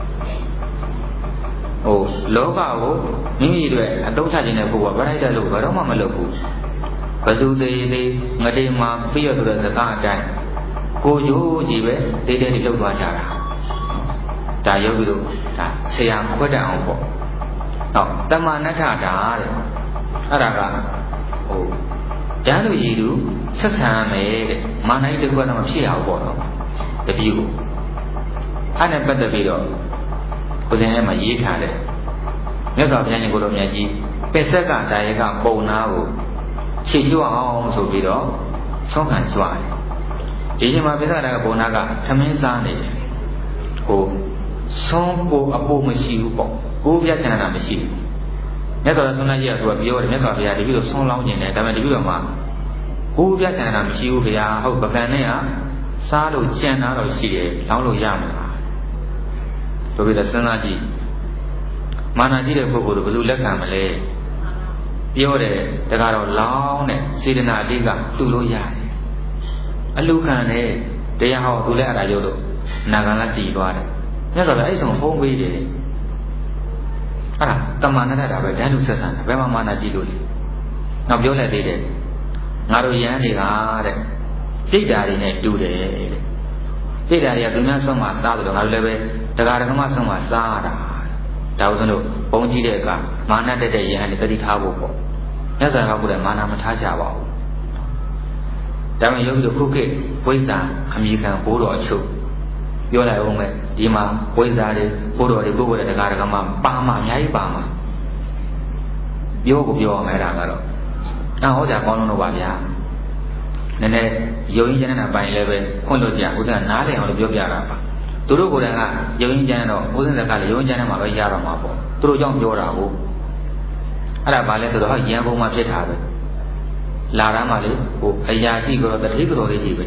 ဟိုလောဘကိုမိမိအတွက်အသုံးချခြင်းတဲ့ပုဂ္ဂိုလ်ကပရဟိတလို့ဘယ်တော့မှမလုပ်ဘူးဘဇုသေးသေးငတိမှာပြည့်ရတဲ့စကားအတိုင်းကိုကျိုးကြီးပဲတေးတေးလေးလှုပ်သွားကြတာဒါယောဂီတို့ဒါဆရာခွတ်တတ်အောင်ပေါ့နောက်တမနဋ္ဌတာတဲ့အဲ့ဒါကဟိုဓာတ်လူရည်သူဆက်ဆံရမယ်တဲ့မာနကြီးတစ်ခုတော့မဖြစ်အောင်ပေါ့နော်တပည့်ကိုအဲ့နဲ့ပတ်သက်ပြီးတော့ကိုယ်စင်ထဲမှာရေးထားတယ်မြတ်စွာဘုရားရှင်ကိုလိုမြတ်ကြီးပစ္စက်ကဒါယကပုံနာကိုခြေချွတ်အောင်ဆိုပြီးတော့ဆုံးခံကြွားတယ်ဒီချိန်မှာပစ္စက်ကဒါယကပုံနာကသမင်းစားနေတယ်ဟိုဆုံးပိုအပိုမရှိဘူးပေါ့ကိုယ်ပြချင်တာမရှိဘူးမြတ်စွာဘုရားဆုံးလိုက်ကြီးကသူကပြောတယ်မြတ်စွာဘုရားတပည့်တော်ဆုံးလောင်းနေတယ်ဒါပေမဲ့တပည့်တော်မှာကိုယ်ပြချင်တာမရှိဘူးဗျာဟုတ်ပကံနဲ့ကစားလို့ကြံတာတော့ရှိတယ်လောင်းလို့ရမှာတို့ပြီးတော့စဉ်းစားကြည့်မာနကြီးတဲ့ပုဂ္ဂိုလ်တို့ဘယ်လိုလက်ခံမလဲပြောတယ်တကားတော့လောင်းတဲ့စေတနာအတိတ်ကတူလို့ရတယ်အလူခံတယ်တရားဟောသူလည်းအဲ့ဒါရုပ်လို့နာဂံကတည်သွားတယ်မြတ်စွာဘုရားအဲ့ဆုံးဖုံးပေးတယ်အဲ့ဒါတမန်နတ္တာပဲဓာတ်လူဆက်ဆံတယ်ဘယ်မှာမာနကြီးလို့လဲနောက်ပြောလိုက်သေးတယ်ငါတို့ရဟန်းတွေကတဲ့ပြိတ္တာတွေနဲ့တူတယ်တဲ့ပြိတ္တာတွေကသူများဆုံးမစားတယ်တော့ငါတို့လည်းပဲတရားဓမ္မဆုံးမစားတာဒါဥစဉ်တို့ဘုံကြီးတဲ့အခါမာနတက်တဲ့ရဟန်းတွေတတိထားဖို့ပေါ့မြတ်စွာဘုရားကမာနမထားကြပါဘူးဒါမှယောဂီတို့ခုခေတ်ဝိဇ္ဇာအမိခံဘိုးတော်အချုပ်ပြောလိုက်အောင်မယ်ဒီမှာဝိဇ္ဇာတွေဘိုးတော်တွေပုဂ္ဂိုလ်တဲ့တရားဓမ္မပါမှာအများကြီးပါမှာပြောကိုပြောအောင်အဲ့ဒါကတော့ဟောကြကောင်းလုံးတော့ပါဗျာနည်းနည်းယုံကြည်တဲ့ပိုင်းလည်းပဲခွင့်လို့ကြဥစ္စာနားလည်အောင်လို့ပြောပြတာပါသူတို့ကိုယ်တိုင်ကယုံကြည်တော့ဥစ္စာကလည်းယုံကြည်တဲ့မှာပဲရတော့မှာပေါ့သူတို့ကြောင့်ပြောတာကိုအဲ့ဒါဘာလဲဆိုတော့ရန်ကုန်မှာဖြစ်တာပဲလာရမ်းမှလေဟိုအရာရှိကတော့တတိကတော်လေးကြီးပဲ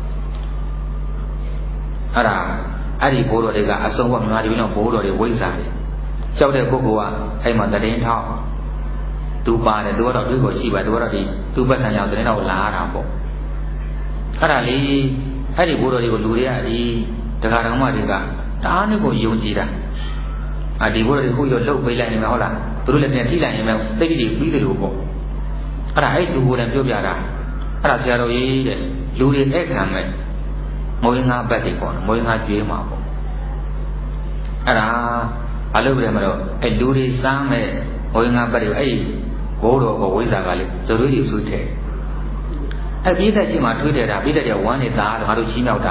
အဲ့ဒီဘိုးတော်တွေကအစုံကမြန်မာပြည်တော့ဘိုးတော်တွေဝိဇ္ဇာတွေကြောက်တဲ့ပုဂ္ဂိုလ်ကအဲ့မှာတရင်ထောက်သူပါတယ်သူကတော့တွေ့ကိုရှိပါသူကတော့ဒီသူ့ပတ်စံရောက်တဲ့တော့လာတာပေါ့အဲ့ဒါလေးအဲ့ဒီဘိုးတော်တွေကိုလူတွေကဒီတရားတော်မတွေကတအားနဲ့ကိုယုံကြည်တာဒီဘိုးတော်တွေခုရောလှုပ်ပေးလိုက်နေမှာဟုတ်လားသူတို့လည်းပြန်ထိလိုက်ရင်လည်းသိတိတွေပြီးတယ်လို့ပေါ့အဲ့သူကိုယ်တိုင်ပြောပြတာအဲ့ဒါဆရာတော်ကြီးတဲ့လူတွေအဲ့ခံမဲ့မွေးငါဘက်တွေပေါ့မွေးငါကျွေးမှာပေါ့အဲ့ဒါဘာလို့ပြလဲမလို့အဲ့လူတွေစားမဲ့မွေးငါဘက်တွေအဲ့ဘိုးတော်ကဝိဇ္ဇာကလေးဇွေတွေဆူထဲအဲ့ပြည့်တဲ့ရှိမှထွေးတယ်တာပြည့်တဲ့ဝမ်းနေတာငါတို့ချီးမြောက်တာ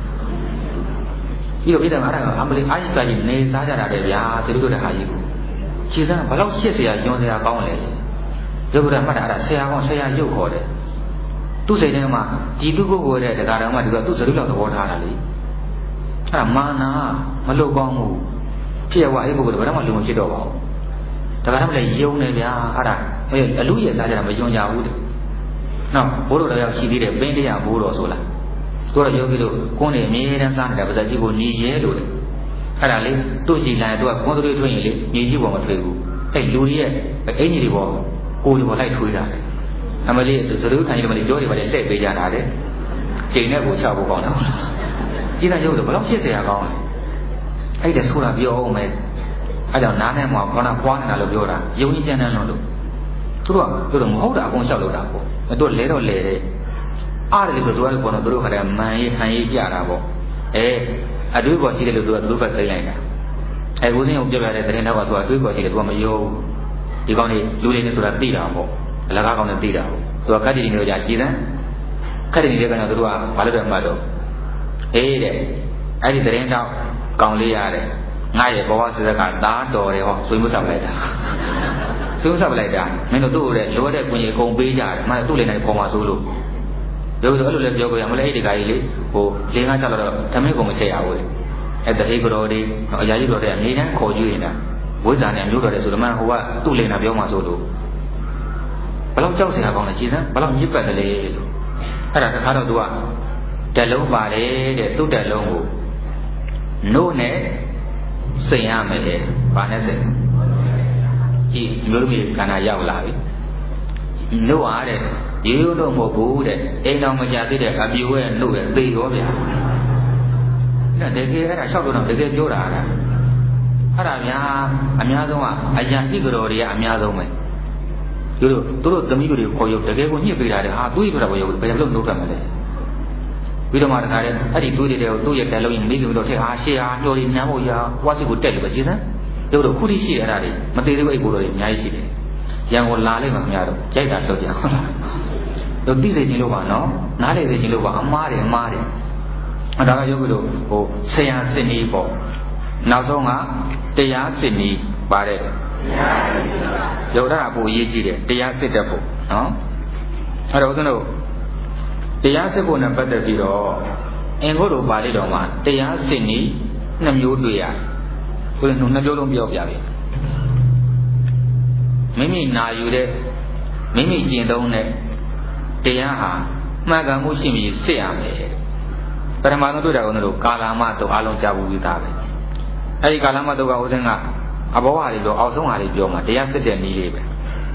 ပြီးတော့ပြည့်တဲ့မှာအဲ့ဒါအမလေးအားကြီးပါကြီးနေစားကြတာတဲ့ဗျာဇွေတို့တဲ့ဟာကြီးကိုခြေစမ်းဘလောက်ရှစ်เสียညွန်เสียကောင်းလဲရုပ်ကမှတ်တာအဲ့ဒါဆရာကောဆရာရုပ်ခေါ်တယ်သူ့စိတ်ထဲမှာဒီသူ့ကိုယ်ကိုယ်တဲ့တရားတော်မှဒီကသူ့ဇရုလောက်သဘောထားတာလေအဲ့ဒါမာနာမလုကောင်းဘူးဖြစ်ရဝအဲ့ပုဂ္ဂိုလ်ကဘယ်တော့မှလုံမဖြစ်တော့ပါဘူးတရားတော်မှလည်းယုံနေဗျာအဲ့ဒါအလူရဲ့စားကြတာမယုံကြဘူးတဲ့နော်ဘိုးတော်တော်ရှိသေးတယ်ပင်းတရားဘိုးတော်ဆိုလားသူတော့ယောဂီတို့ကိုယ်နေအမြဲတမ်းစားနေတာပါဇက်ကြီးကိုနေရဲလို့တဲ့အဲ့ဒါလေသူ့ကြည်လာရင်သူကကွန်သွေးထွင်းရင်လေမြေကြီးပေါ်မထွေးဘူးအဲ့လူတွေရဲ့အင်ကြီးတွေပေါ်ကိုယ်တွေပေါ်လိုက်ထွေးတာအမလေးသရုပ်ခံရမလေးကြောတွေပါလေလှည့်ပေးကြတာတဲ့ချိန်နဲ့ကိုချဖို့ကောင်းတယ်ဟုတ်လားကြည်လာရုပ်တော့ဘယ်တော့ဖြစ်เสียကောင်းလဲအဲ့ဒါဆိုတာပြောအောင်မယ်အဲ့ကြောင့်နားနဲ့မှာခေါင်းပွားနေတာလို့ပြောတာယုံကြည်ကြမ်းတမ်းလို့သူတို့ကပြောတော့မဟုတ်တာအကုန်လျှောက်လို့တာပေါ့သူလဲတော့လဲတယ်အားတယ်လို့သူကလည်းပေါ်တော့သူတို့ကလည်းမန်ရေးဟန်ရေးပြတာပေါ့အတွေးပေါ်ရှိတယ်လို့သူကသူ့ဘက်သိလိုက်တာဦးစင်းကိုပြပြတဲ့သတင်းတော့ကသူကအတွေးပေါ်ရှိတယ်သူကမယုံဒီကောင်းလေးလူလေးနဲ့ဆိုတာသိတာပေါ့အလကားကောင်းနဲ့သိတာပေါ့သူကခက်တီတွေကြာကြည်တန်းခက်တီတွေကတော့သူတို့ကဘာလို့လဲမှတ်တော့တဲ့အဲ့ဒီသတင်းတော့ကောင်းလေးရတယ်ငါရဲ့ဘဝစစ်စက်ကသားတော်တယ်ဟောဆွေးမှုဆောက်လိုက်တာဆွေးမှုဆောက်လိုက်တာမင်းတို့သူ့ကိုလည်းလိုတဲ့ကွန်ကြီးအကုန်ပေးကြတယ်မှသူ့လေးနဲ့ပေါ်မှာဆိုလို့ပြောဆိုအဲ့လိုလည်းပြောကြရမလဲအဲ့ဒီကကြီးလေဟို၄၅၆တော့ဓမင်းကိုမချက်ရဘူးလေအဲ့တတိကတော်တွေအရာကြီးတော်တွေအမြဲတမ်းခေါ်ကြည့်နေတာဝိဇ္ဇာနဲ့အမျိုးတော်တွေဆိုတော့မှဟိုကသူ့လင်တာပြောမှဆိုလို့ဘလောက်ကြောက်စရာကောင်းလဲကြည်စမ်းဘလောက်ညစ်ပတ်တယ်လေလို့အဲ့ဒါတခါတော့သူကတက်လုံးပါတယ်တဲ့သူ့တက်လုံးကိုနို့နဲ့စိန်ရမယ်လေဘာနဲ့စိန်ကြည်မျိုးသမီးခန္ဓာရောက်လာပြီနို့အားတဲ့ရေရိုးတော့မဟုတ်ဘူးတဲ့အိမ်တော်မကြသေးတဲ့အပြူရဲ့နို့ရဲ့သေရောဗျာအဲ့ဒါတကယ်အဲ့ဒါလျှောက်တော့တကယ်ပြောတာအဲ့ဒါများအများဆုံးကအရာရှိကြတော်တွေကအများဆုံးပဲသူတို့သမီးတို့တွေခေါ်ရုပ်တကယ်ကိုညှစ်ပေးတာတဲ့ဟာသူ့ရဲ့ပြောတာကိုဘယ်လိုလုပ်တတ်မလဲပြီးတော့မှတခါတည်းအဲ့ဒီသူ့တွေကိုသူ့ရဲ့တလုံးရင်မိသူတို့ထက်ဟာရှေ့ဟာညှော်ရီညမ်းဖို့ရာဝါစစ်ကိုတက်လို့ပဲရှင်းစမ်းတို့ခုထိရှိအဲ့ဒါတွေမသေးသေးဘူးအိတ်ကိုတော်တွေအများကြီးရှိတယ်ရန်ကိုလာလိုက်မှမရတော့ရိုက်တာတော့ကြဟုတ်လားတို့သိစေခြင်းလို့ပါနော်နားလေစေခြင်းလို့ပါအမားတယ်အဲ့ဒါကရုပ်လို့ဟိုဆရာစစ်နီးပေါ့နောက်ဆုံးကတရားစစ်နီးပါတယ်ရုပ်တာကပိုအရေးကြီးတယ်တရားစစ်တတ်ဖို့နော်အဲ့တော့ဦးဇင်းတို့တရားစစ်ဖို့နဲ့ပတ်သက်ပြီးတော့အင်္ဂုတ္တပါဠိတော်မှာတရားစစ်နီး2မျိုးတွေ့ရတယ်ကိုယ်2မျိုးလုံးပြောပြပြီမိမိနာယူတဲ့မိမိကျင့်သုံးတဲ့တရားဟာမှန်ကန်မှုရှိပြီးစစ်ရမယ်ပထမဆုံးတွေ့တာကတော့ကာလမတုတ်အလုံးကြားဘူးပြီးသားပဲအဲဒီကာလမတုတ်ကဦးဇင်းကအဘောဟာတွေပြောအောက်ဆုံးဟာတွေပြောမှာတရားစစ်တဲ့နည်းလေးပဲ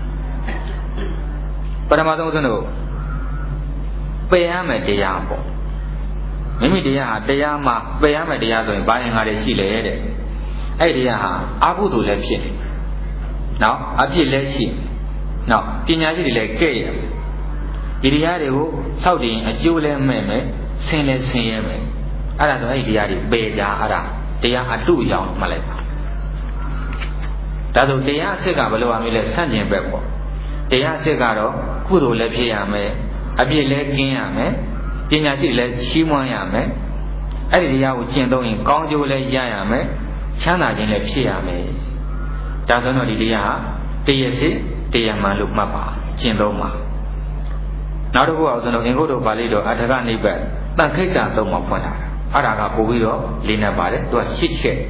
ပထမဆုံးဦးဇင်းတို့ပယ်ရမယ်တရားပေါ့မိမိတရားဟာတရားမှာပယ်ရမယ်တရားဆိုရင်ဘာရင်ငါတွေရှိလေတဲ့အဲ့ဒီတရားဟာအကုသိုလ်လည်းဖြစ်နော်အပြစ်လည်းရှိနော်ပညာရှိတွေလည်းကဲ့ရဒီတရားတွေကိုစောက်တည်ရင်အကျိုးလည်းမဲ့မယ်ဆင်းလည်းဆင်းရဲမယ်အဲ့ဒါဆိုအဲ့ဒီတရားတွေပယ်ကြအဲ့ဒါတရားအတုရောင်မှတ်လိုက်ပါဒါဆိုတရားအစစ်ကဘယ်လိုအမျိုးလဲဆန့်ကျင်ဘက်ပေါ့တရားအစစ်ကတော့ကုသိုလ်လည်းဖြစ်ရမယ်အပြစ်လည်းကင်းရမယ်ပညာရှိလည်းချီးမွမ်းရမယ်အဲ့ဒီတရားကိုကျင့်သုံးရင်ကောင်းကျိုးလည်းရရမယ်ချမ်းသာခြင်းလည်းဖြစ်ရမယ်ဒါဆိုတော့ဒီတရားဟာတရားစစ်တရားမှန်လို့မှတ်ပါကျင့်သုံးပါနောက်တစ်ခုအောင်ဆိုတော့အင်္ဂုတ္တပါဠိတော်အထကနိဗ္ဗာန်တန်ခိတ္တသုံးမှာဖွင့်ထားတာအဲ့ဒါကပို့ပြီးတော့လေးနေပါတယ်သူက8ချက်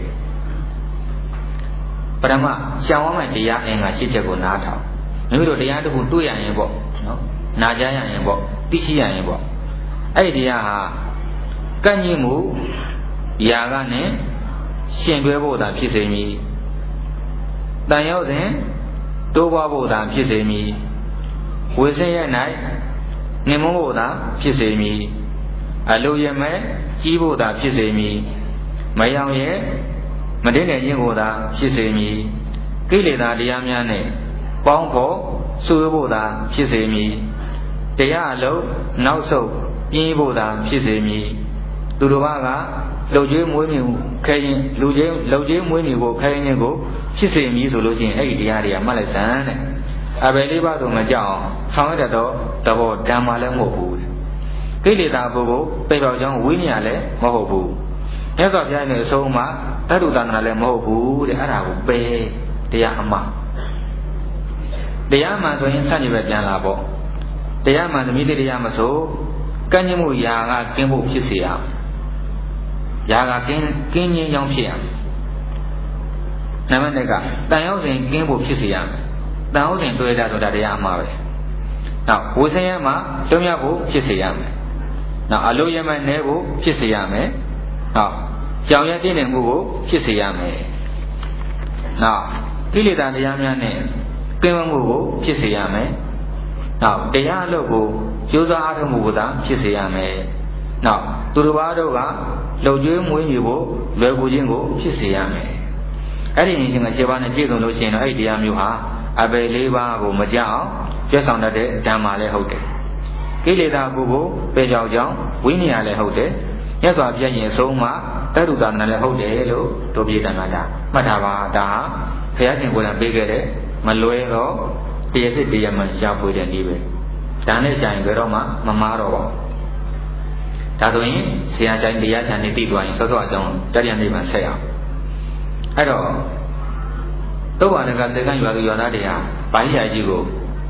ပထမရှောင်ဝမ်းမဲ့တရားအင်္ဂါ8ချက်ကိုနားထောင်မိမိတို့တရားတစ်ခုတွေ့ရရင်ပေါ့နော်နာကြားရရင်ပေါ့သိရှိရရင်ပေါ့အဲ့ဒီတရားဟာကန့်ညှိမှုຢာကနဲ့ရှင်တွဲဖို့သာဖြစ်စေမည်တန်ရောက်စဉ်တိုးပွားဖို့သာဖြစ်စေမည်ဝိစင်းရဲ့၌ငင်မုန်းဖို့သာဖြစ်စေမည်အလိုရမဲ့ကြီးဖို့သာဖြစ်စေမည်မယောင်ရဲ့မတည့်တဲ့ခြင်းကိုသာဖြစ်စေမည်ကိလေသာတရားများနဲ့ပေါင်းဖို့ဆွေးဖို့သာဖြစ်စေမည်တရားအလုံးနောက်ဆုတ်ပြင်းဖို့သာဖြစ်စေမည်သူတို့ကလှုပ်ကြွေးမွေးမြူခဲရင်လူချင်းလှုပ်ကြွေးမွေးမြူဖို့ခဲရင်ကိုဖြစ်စေမည်ဆိုလို့ရှိရင်အဲ့ဒီတရားတွေကမှတ်လိုက်စမ်းတဲ့အဘယ်လေးပါးဆိုမကြောက်အောင်ဆောင်ရတဲ့သဘောဓမ္မလည်းမဟုတ်ဘူးကိလေသာပုဂ္ဂိုလ်ပေပေါကြောင့်ဝိညာဉ်လည်းမဟုတ်ဘူးမြတ်စွာဘုရားရဲ့အဆုံးမှာတတ္တုတဏ္ဍာလည်းမဟုတ်ဘူးတဲ့အဲ့ဒါကိုပယ်တရားအမှန်တရားမှန်ဆိုရင်စัจ ပဲပြန်လာပေါ့တရားမှန်သမီးတရားမဆိုကန့်ညှိမှုຢာကကင်းဖို့ဖြစ်စေရຢာကကင်းခြင်းကြောင့်ဖြစ်ရနံပါတ်1ကတန်ရောက်စဉ်ကင်းဖို့ဖြစ်စေရတန်ဟုတ်စဉ်တွေ့တာဆိုတာတရားအမှားပဲနောက်ဝိဆင်းရဲမှာလွတ်မြောက်ဖို့ဖြစ်စေရမယ်နောက်အလိုရမဲ့နဲဖို့ဖြစ်စေရမယ်နောက်ကြောင်ရတည်နေမှုကိုဖြစ်စေရမယ်နောက်ကိလေသာတရားများနဲ့ကင်းဝမှုကိုဖြစ်စေရမယ်နောက်တရားအလုပ်ကိုကျိုးစားအားထုတ်မှုကိုသာဖြစ်စေရမယ်နောက်သူတစ်ပါးတို့ကလှုပ်ကြွေးမွေးမြူဖို့လွယ်ကူခြင်းကိုဖြစ်စေရမယ်အဲ့ဒီဉာဏ်ရှင်က7ပါးနဲ့ပြည့်စုံလို့ရှိရင်တော့အဲ့ဒီတရားမျိုးဟာအပေ4ပါးကိုမကြောက်အောင်ပြည့်စုံတတ်တဲ့ဓမ္မလည်းဟုတ်တယ်ကိလေသာကိုပေကြောင်ကြောင့်ဝိနည်းလည်းဟုတ်တယ်မြတ်စွာဘုရားရှင်အဆုံးမှာတတ္တုတဏ္ဍာလည်းဟုတ်တယ်လို့တို့ပြေတဏ္ဍာမှတ်ထားပါဒါဟာဘုရားရှင်ကိုယ်တိုင်ပေးခဲ့တဲ့မလွဲတော့တရားစစ်တရားမှရှားဖွေတဲ့နည်းပဲဒါနဲ့ရှာရင်ဘယ်တော့မှမမားတော့ပါဘူးဒါဆိုရင်ဆရာချိုင်တရားချန်နေတည်သွားရင်စောစောအကြောင်းတရားနိဗ္ဗာန်ဆက်ရအောင်အဲ့တော့တော့ဘာလည်းကစေကံရွာသူရွာသားတွေဟာဗာလိယာကြီးကို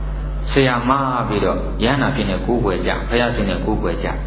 ဆရာမပြီးတော့ယန္နာဖြစ်နေကိုယ်ွယ်ကြဖယားဖြစ်နေကိုယ်ွယ်ကြ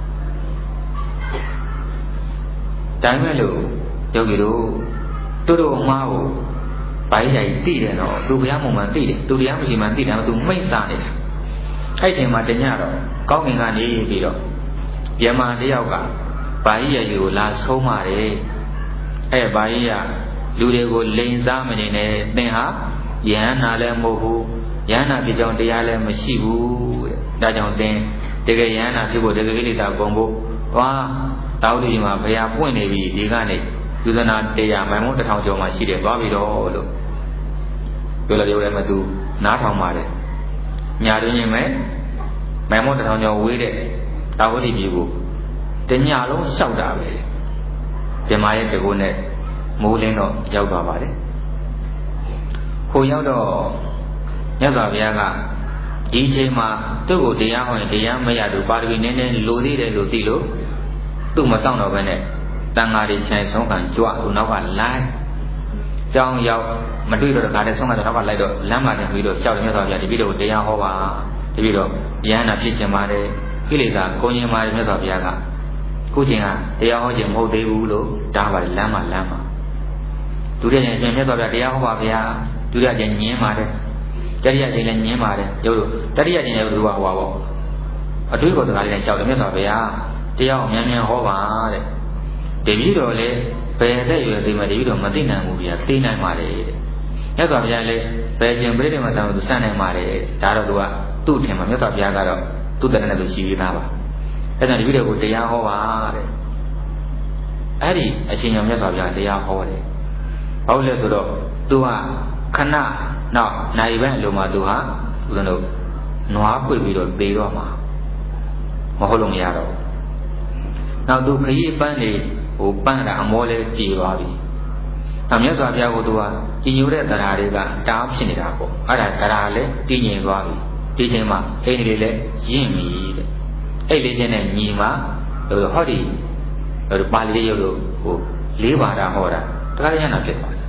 ဒါပေမဲ့လို့ယောဂီတို့တို့အမားကိုဘိုင်းတိုင်းသိတယ်တော့သူဘုရားမုံမှန်သိတယ်သူတရားမရှိမှသိတယ်သူမိတ်စားနေတာအဲ့ချိန်မှာတညတော့ကောင်းကင်ကနေပြီးတော့ဗျမတယောက်ကဘာကြီးရဲ့ယူကိုလာဆုံးပါတယ်အဲ့ဘာကြီးကလူတွေကိုလိန်စားမနေနဲ့သင်ဟာယဟန္တာလည်းမဟုတ်ဘူးယဟန္တာဖြစ်ကြောင်းတရားလည်းမရှိဘူးတဲ့ဒါကြောင့်သင်တကယ်ယဟန္တာဖြစ်ဖို့တကယ်ကိလေသာကုန်ဖို့သွားတောက်ဒီမှာဘုရားပွင့်နေပြီဒီကနေယူဇနာတရားမိုင်မုန်း1000ကျော်မှရှိတယ်သွားပြီတော့လို့ပြောလိုက်တယ်မသူနားထောင်ပါတယ်ညာတွင်ရင်မဲ့မိုင်မုန်း1000ကျော်ဝေးတဲ့တာဝတိပြည်ကိုတညလုံးလျှောက်တာပဲပြမရဲ့တကူနဲ့မိုးလင်းတော့ရောက်သွားပါတယ်ကိုရောက်တော့မြတ်စွာဘုရားကဒီအချိန်မှာသူ့ကိုတရားဟောရင်တရားမရသူပါရမီနည်းနည်းလိုသေးတယ်လို့သိလို့သူ့မဆောင်တော့ဘဲနဲ့တန်ဃာတွေခြံဆုံးခံကြွသူနောက်ကလိုက်ကြောင်းရောက်မတွေ့တော့တခါတည်းဆုံးကတော့နောက်ကလိုက်တော့လမ်းမှာတင်ပြီးတော့ကြောက်တယ်မြတ်စွာဘုရားဒီပြီးတော့တရားဟောပါဒီပြီးတော့ယဟန္တာဖြစ်ရှင်ပါတယ်ကိလေသာကိုရင်ပါတယ်မြတ်စွာဘုရားကခုချိန်ကတရားဟောခြင်းမဟုတ်သေးဘူးလို့တားပါတယ်လမ်းမှာဒုတိယကျရင်မြတ်စွာဘုရားတရားဟောပါဗျာဒုတိယကျရင်ညင်းပါတယ်တတိယကျရင်လည်းညင်းပါတယ်ရုပ်လို့တတိယကျရင်လည်းဘုရားဟောပါပေါ့အတွေ့ကိုစကားလေးနဲ့ရှောက်တယ်မြတ်စွာဘုရားတရားကိုမြန်မြန်ဟောပါတဲ့တပည့်တော်လည်းဘယ်တဲ့ရွယ်သိမှတပည့်တော်မသိနိုင်ဘူးဗျာသိနိုင်ပါလေတဲ့မြတ်စွာဘုရားလည်းဘယ်ကျင်ပြိဋိမဆံကိုသူစနိုင်ပါလေဒါတော့သူကသူ့ထင်မှာမြတ်စွာဘုရားကတော့သူ့တဏ္ဍနဲ့သူရှိပြီးသားပါအဲ့ဒါတပည့်တော်ကိုတရားဟောပါတဲ့အဲ့ဒီအရှင်မြတ်စွာဘုရားတရားဟောတယ်ဘာလို့လဲဆိုတော့သူကခဏနောက်နိုင်ပိုင်းအလိုမှာသူဟာဦးဇင်းတို့နွားပွေပြီးတော့သေတော့မှာမဟုတ်လို့မရတော့နောက်သူခရီးပန်းနေဟိုပန်းတာအမောလဲပြေသွားပြီနောက်မြတ်စွာဘုရားကသူကကြည်ညိုတဲ့တရားတွေကတားဖြစ်နေတာပေါ့အဲ့ဒါတရားလည်းတည်ငြိမ်သွားပြီဒီချိန်မှာအိမ်တွေလည်းရင့်ပြီတဲ့အဲ့လေးချင်းနဲ့ညီမှာဟောဒီပါဠိရုပ်လို့ဟို၄ပါးတာဟောတာတရားရဟနာဖြစ်သွားတယ်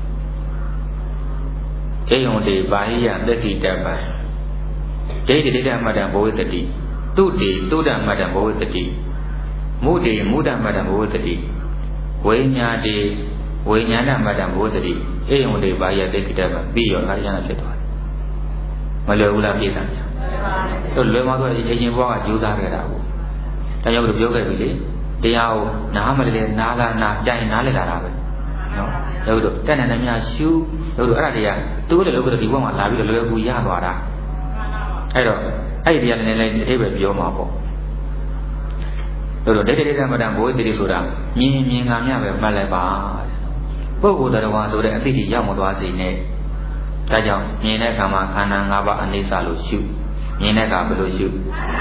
အေယုံတေဘာဟိယသတိတပံဒိဋ္ဌိဒိဋ္ဌမတ္တဘောဝတတိတုတေတုဒ္ဓမတ္တဘောဝတတိမုတေမုဒ္ဓမတ္တဘောဝတတိဝိညာတေဝိညာဏမတ္တဘောဝတတိအေယုံတေဘာဟိယသတိတပံပြီးရောတရားရဟနာဖြစ်သွားတယ်မလွယ်ဘူးလားပြည့်တာတို့လွယ်မှာတော့အရင်ဘဝကကြိုးစားခဲ့တာကိုဒါကြောင့်ပြောခဲ့ပြီလေတရားကိုနားမလဲနားလားနားကြိုင်နားလဲလာတာပဲနော်တို့တက်နေတယ်များရှုတို့အဲ့ဒါတွေကသူ့လည်းလို့ဒီဘက်မှာလာပြီးတော့လွယ်ကူရသွားတာအဲ့တော့အဲ့ဒီတရားလည်းအထိပ္ပယ်ပြောမှာပေါ့တို့ဒိဋ္ဌိဒိဋ္ဌမတ္တဘိုးတိတိဆိုတာမြင်မြင်ကမြပဲမှတ်လိုက်ပါပုဂ္ဂိုလ်တော်ဆိုတဲ့အသိဉာဏ်ရောက်မသွားစေနဲ့ဒါကြောင့်မြင်တဲ့အခါမှာခန္ဓာ၅ပါးအနေစာလို့ရှုမြင်တဲ့အခါဘယ်လိုရှု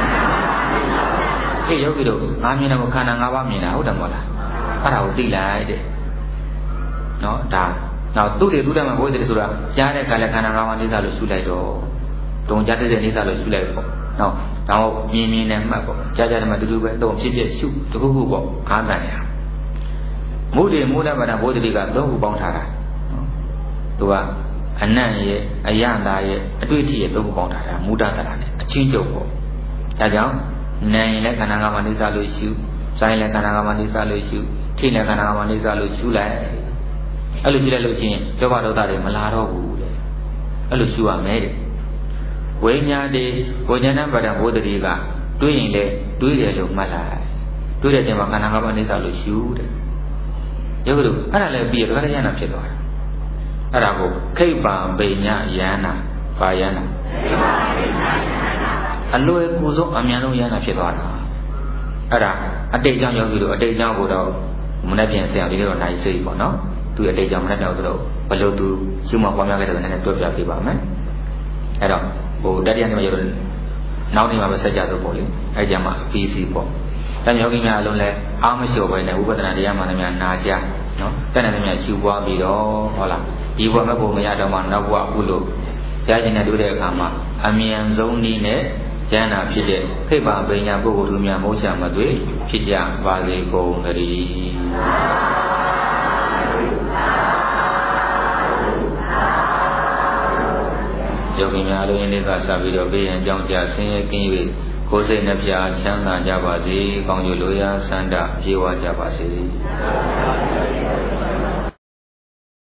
အေးယောဂီတို့ငါမြင်တယ်ခန္ဓာ၅ပါးမြင်တာဟုတ်တယ်မဟုတ်လားအဲ့ဒါကိုသိလိုက်တဲ့နော်ဒါနောက်သူ့တွေသူ့တည်းမှာဘိုးတွေဆိုတာကြားတဲ့အခါလည်းခန္ဓာ၅ပါးအနေစာလို့ရှုလိုက်တော့တုံကြားတဲ့အနေစာလို့ရှုလိုက်ပေါ့နော်ဒါမှမဟုတ်မြင်မြင်နဲ့မှတ်ပေါ့ကြားကြားတယ်မှာတူတူပဲအတုံဖြစ်ဖြစ်ရှုတခုခုပေါ့ခါးတန်ရမုဒ္ဒေမူလပါဒဘိုးတွေကသုံးခုပေါင်းထားတာသူကအနံ့ရဲ့အယတာရဲ့အတွေ့အထိရဲ့သုံးခုပေါင်းထားတာမူတ္တတာနဲ့အချင်းကျုပ်ပေါ့ဒါကြောင့်နာရင်လည်းခန္ဓာ၅ပါးနေစားလို့ရှုဆိုင်လည်းခန္ဓာ၅ပါးနေစားလို့ရှုထိလည်းခန္ဓာ၅ပါးနေစားလို့ရှုလိုက်အဲ့လိုကြည့်လိုက်လို့ချင်းဒုက္ခဒေါသတွေမလာတော့ဘူးလေအဲ့လိုရှုရမယ်တဲ့ဝိညာဉ်တွေဝိညာဏပဒံဘုဒ္ဓတွေကတွေးရင်လည်းတွေးတယ်လို့မှတ်လိုက်တွေးတဲ့ချိန်မှာခန္ဓာ၅ပါးနေစားလို့ရှုတဲ့ရုပ်ကလို့အဲ့ဒါလည်းပြီးရဒုက္ခရဟနာဖြစ်သွားတာအဲ့ဒါကိုခိဗ္ဗံပိညာယန္နာဘာယန္နာအလွယ်ကူဆုံးအမြန်ဆုံးယန္နာဖြစ်သွားတာအဲ့ဒါအတိတ်ကြောင့်ယောဂီတို့အတိတ်ကြောင့်ကိုတော့မနေ့ပြန်ဆရာဒီလိုတော့နိုင်စိတ်ပေါ့နော်သူအတိတ်ကြောင့်မနေ့ပြောဆိုတော့ဘလို့သူရှုမှပွားများခဲ့တဲ့နည်းနဲ့တွက်ပြပေးပါမယ်အဲ့တော့ဟိုတတိယနေ့မှာရတော့နောက်နေ့မှာပဲဆက်ကြဆိုပေါ့လေအဲ့ကြမှာ PC ပေါ့တန်ယောဂီများအလုံးလဲအားမလျှော့ပဲနဲ့ဝိပဿနာတရားမှန်သမျှနာကြနော်တက်နေသမျှရှုပွားပြီးတော့ဟုတ်လားဒီဘဝမဲ့ကိုမရတော့မှနောက်ဘဝကုလို့ကြားကျင်တဲ့တွေ့တဲ့အခါမှာအမြန်ဆုံးနည်းနဲ့ဉာဏ်နာဖြစ်တဲ့ခိဗ္ဗပညာပုဂ္ဂိုလ်သူများမောချမသွေဖြစ်ကြပါစေကုန်သတည်းယောဂီများလုံးရင်းလေးကစပြီးတော့ဘေးရန်ကြောင့်ကြဆင်းရဲကင်း၍ကိုယ်စိတ်နှပြချမ်းသာကြပါစေကောင်းကျိုးလိုရာဆန္ဒပြေဝကြပါစေ